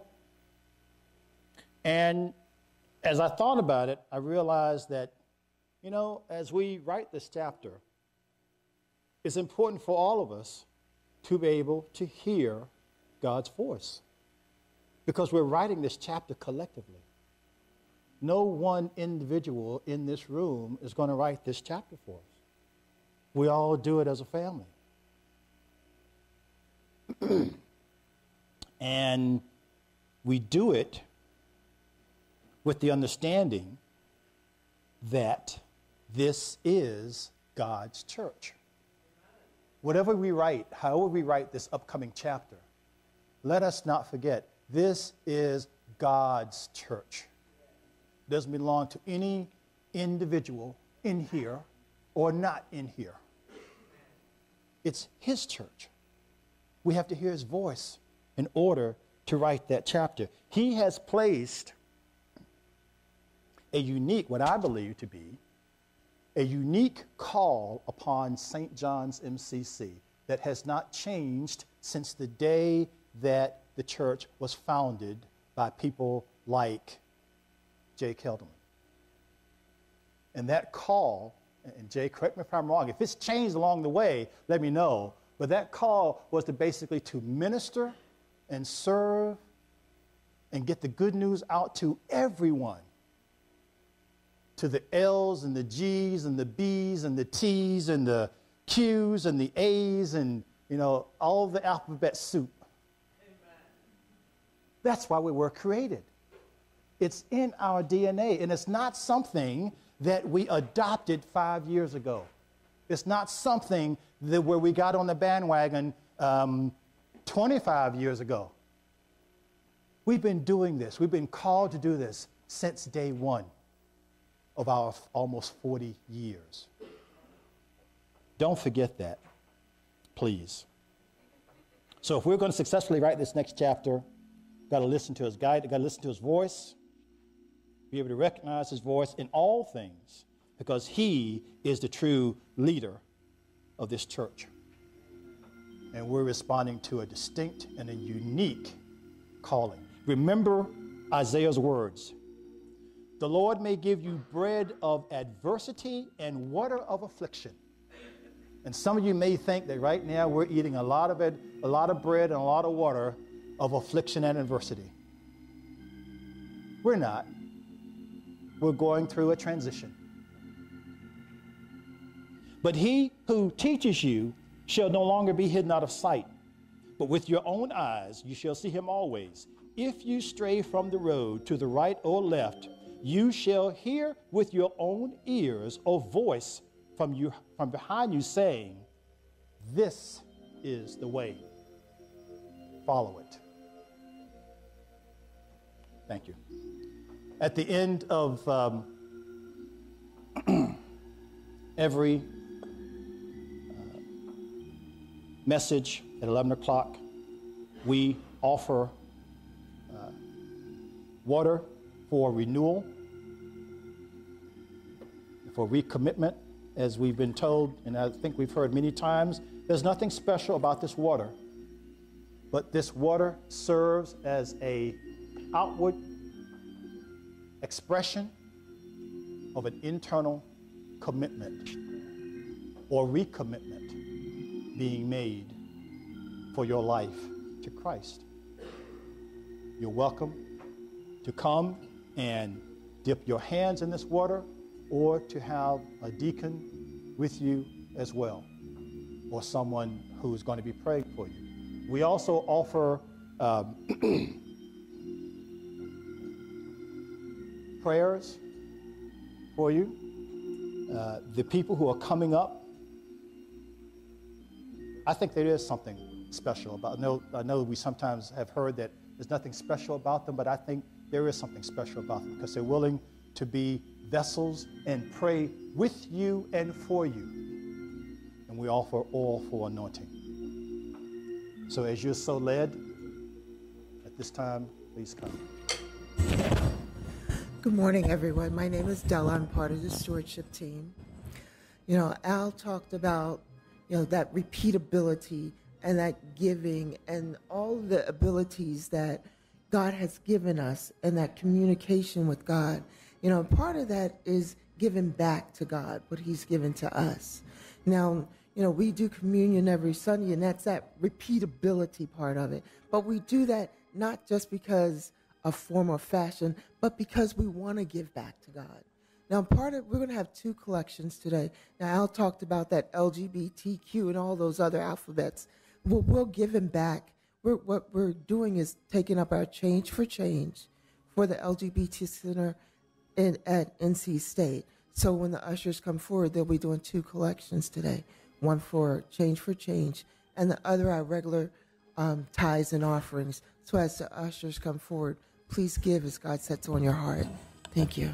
And as I thought about it, I realized that, you know, as we write this chapter, it's important for all of us to be able to hear God's voice, because we're writing this chapter collectively. No one individual in this room is going to write this chapter for us. We all do it as a family. And we do it with the understanding that this is God's church. Whatever we write, however we write this upcoming chapter, let us not forget, this is God's church. It doesn't belong to any individual in here or not in here. It's His church. We have to hear His voice in order to write that chapter. He has placed a unique, what I believe to be, a unique call upon Saint John's M C C that has not changed since the day that the church was founded by people like Jay Kelderman. And that call, and Jay, correct me if I'm wrong, if it's changed along the way, let me know, but that call was to basically to minister and serve and get the good news out to everyone, to the L's and the G's and the B's and the T's and the Q's and the A's and, you know, all the alphabet soup. Amen. That's why we were created. It's in our D N A, and it's not something that we adopted five years ago. It's not something that where we got on the bandwagon um, twenty-five years ago. We've been doing this. We've been called to do this since day one. of our almost forty years. Don't forget that, please. So if we're going to successfully write this next chapter, got to listen to his guide, got to listen to his voice, be able to recognize his voice in all things, because he is the true leader of this church. And we're responding to a distinct and a unique calling. Remember Isaiah's words. The Lord may give you bread of adversity and water of affliction. And some of you may think that right now we're eating a lot of it, a lot of bread and a lot of water of affliction and adversity. We're not. We're going through a transition. But he who teaches you shall no longer be hidden out of sight, but with your own eyes you shall see him always. If you stray from the road to the right or left, you shall hear with your own ears a voice from you from behind you saying, this is the way. Follow it. Thank you. At the end of um, every uh, message at eleven o'clock, we offer uh, water for renewal, for recommitment. As we've been told, and I think we've heard many times, there's nothing special about this water, but this water serves as a outward expression of an internal commitment or recommitment being made for your life to Christ. You're welcome to come and dip your hands in this water, or to have a deacon with you as well, or someone who's going to be praying for you. We also offer um, prayers for you. Uh, the people who are coming up, I think there is something special about. I know, I know we sometimes have heard that there's nothing special about them, but I think there is something special about them because they're willing to be vessels and pray with you and for you. And we offer oil for anointing. So as you're so led, at this time, please come. Good morning, everyone. My name is Della. I'm part of the stewardship team. You know, Al talked about, you know, that repeatability and that giving and all the abilities that God has given us and that communication with God. You know, part of that is giving back to God what he's given to us. Now, you know, we do communion every Sunday, and that's that repeatability part of it. But we do that not just because of form or fashion, but because we want to give back to God. Now, part of, we're going to have two collections today. Now, Al talked about that L G B T Q and all those other alphabets. We'll, we'll give him back. We're, what we're doing is taking up our Change for Change for the L G B T Center in, at N C State. So when the ushers come forward, they'll be doing two collections today, one for Change for Change and the other our regular um, tithes and offerings. So as the ushers come forward, please give as God sets on your heart. Thank you.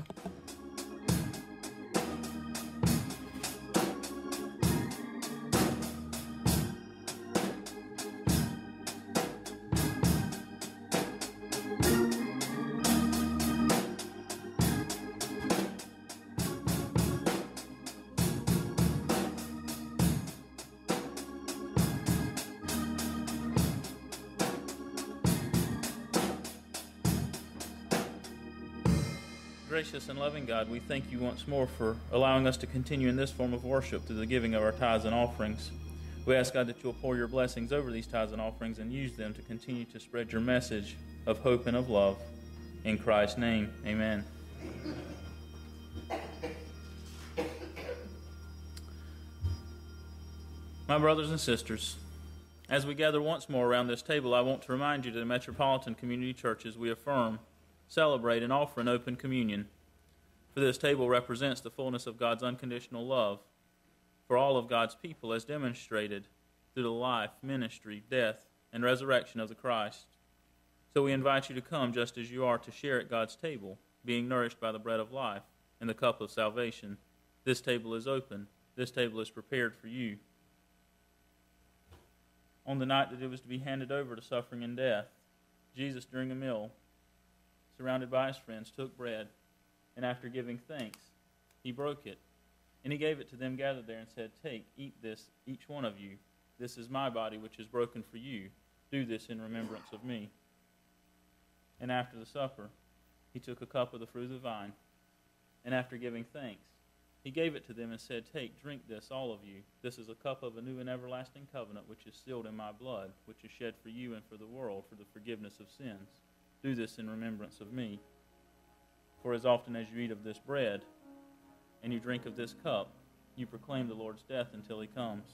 Gracious and loving God, we thank you once more for allowing us to continue in this form of worship through the giving of our tithes and offerings. We ask, God, that you'll pour your blessings over these tithes and offerings and use them to continue to spread your message of hope and of love. In Christ's name, amen. My brothers and sisters, as we gather once more around this table, I want to remind you that in Metropolitan Community Churches we affirm, celebrate, and offer an open communion. For this table represents the fullness of God's unconditional love for all of God's people as demonstrated through the life, ministry, death, and resurrection of the Christ. So we invite you to come just as you are to share at God's table, being nourished by the bread of life, and the cup of salvation. This table is open. This table is prepared for you. On the night that it was to be handed over to suffering and death, Jesus, during a meal, surrounded by his friends, took bread, and after giving thanks, he broke it. And he gave it to them gathered there and said, "Take, eat this, each one of you. This is my body, which is broken for you. Do this in remembrance of me." And after the supper, he took a cup of the fruit of the vine, and after giving thanks, he gave it to them and said, "Take, drink this, all of you. This is a cup of a new and everlasting covenant, which is sealed in my blood, which is shed for you and for the world for the forgiveness of sins. Do this in remembrance of me. For as often as you eat of this bread and you drink of this cup, you proclaim the Lord's death until he comes."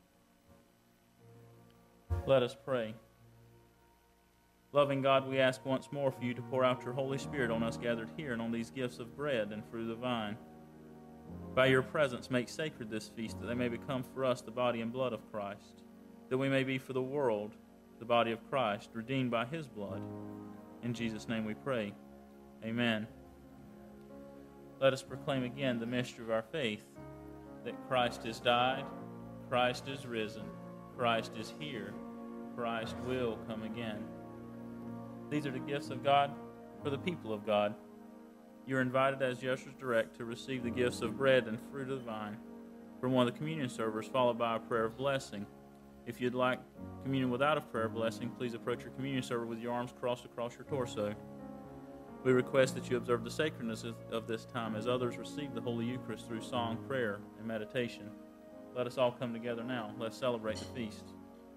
Let us pray. Loving God, we ask once more for you to pour out your Holy Spirit on us gathered here and on these gifts of bread and fruit of the vine. By your presence, make sacred this feast, that they may become for us the body and blood of Christ, that we may be for the world the body of Christ, redeemed by his blood. In Jesus' name we pray. Amen. Let us proclaim again the mystery of our faith, that Christ has died, Christ is risen, Christ is here, Christ will come again. These are the gifts of God for the people of God. You're invited as the ushers direct to receive the gifts of bread and fruit of the vine from one of the communion servers, followed by a prayer of blessing. If you'd like communion without a prayer of blessing, please approach your communion server with your arms crossed across your torso. We request that you observe the sacredness of this time as others receive the Holy Eucharist through song, prayer, and meditation. Let us all come together now. Let's celebrate the feast.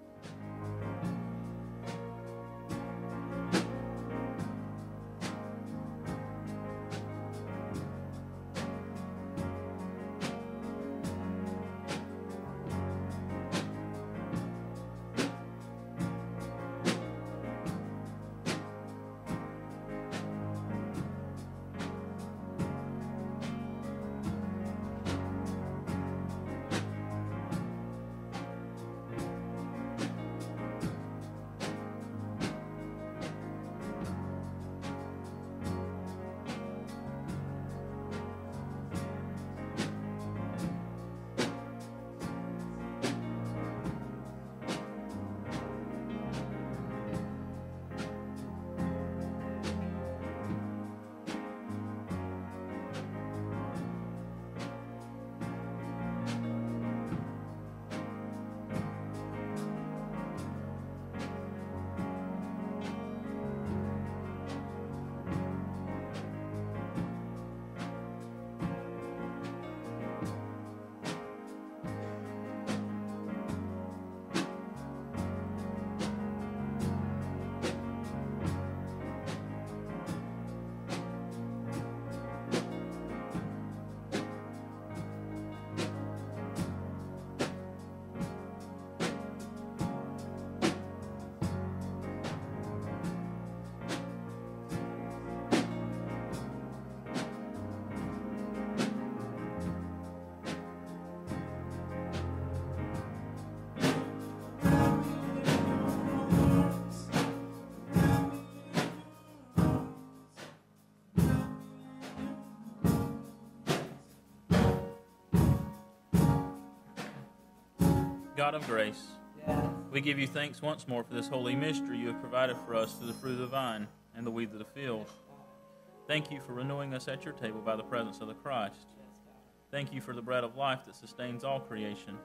God of grace, Yes. we give you thanks once more for this holy mystery you have provided for us through the fruit of the vine and the weeds of the field. Thank you for renewing us at your table by the presence of the Christ. Thank you for the bread of life that sustains all creation.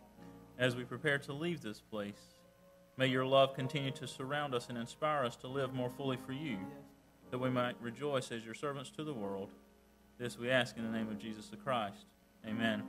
As we prepare to leave this place, may your love continue to surround us and inspire us to live more fully for you, that we might rejoice as your servants to the world. This we ask in the name of Jesus the Christ. Amen.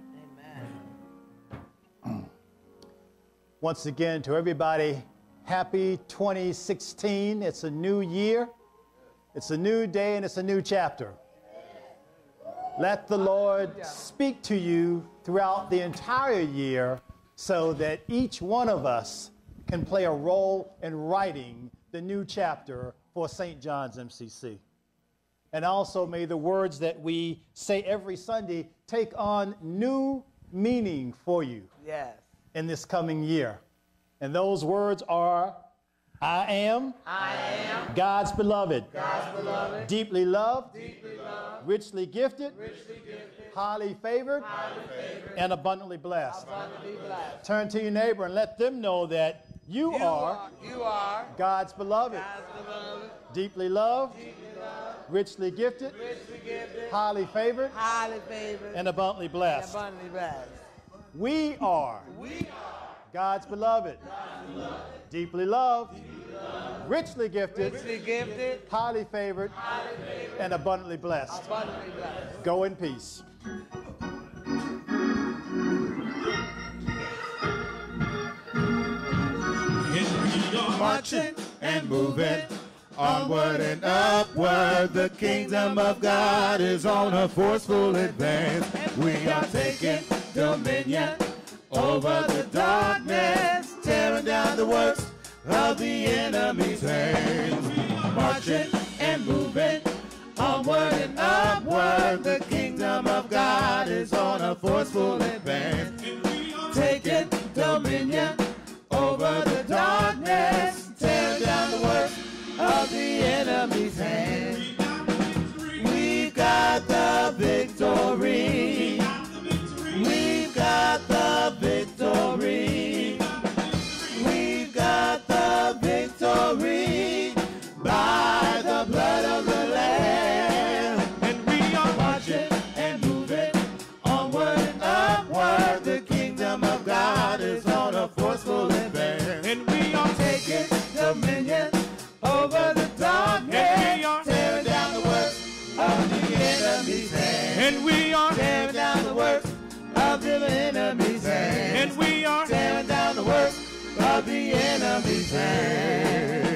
Amen. Once again, to everybody, happy twenty sixteen. It's a new year. It's a new day, and it's a new chapter. Let the Lord speak to you throughout the entire year so that each one of us can play a role in writing the new chapter for Saint John's M C C. And also may the words that we say every Sunday take on new meaning for you Yes. in this coming year. And those words are I am, I am God's beloved, God's beloved, deeply loved, deeply loved, richly gifted, richly gifted, highly favored, highly favored, and abundantly blessed. abundantly blessed. Turn to your neighbor and let them know that you, You are, are, you are God's beloved, God's beloved, deeply loved, deeply loved, richly gifted, richly gifted, highly favored, highly favored, and abundantly and blessed. abundantly blessed. We are We are God's beloved, deeply loved, richly gifted, richly gifted, highly favored, and abundantly blessed. abundantly blessed. Go in peace. Marching and moving onward and upward. The kingdom of God is on a forceful advance. We are taking dominion over the darkness, tearing down the works of the enemy's hands. Marching and moving onward and upward. The kingdom of God is on a forceful advance. Taking dominion over the darkness, tearing down the works of the enemy's hand. We've got the victory. We've got the victory. We've got the victory by the blood of the Lamb. And we are marching and moving onward and upward. The kingdom of God is on a forceful advance. And we are taking dominion over the darkness, tearing down the works of the enemy's hand. And we are tearing down the works of the enemy's hand. And we are tearing down the works of the enemy's hand.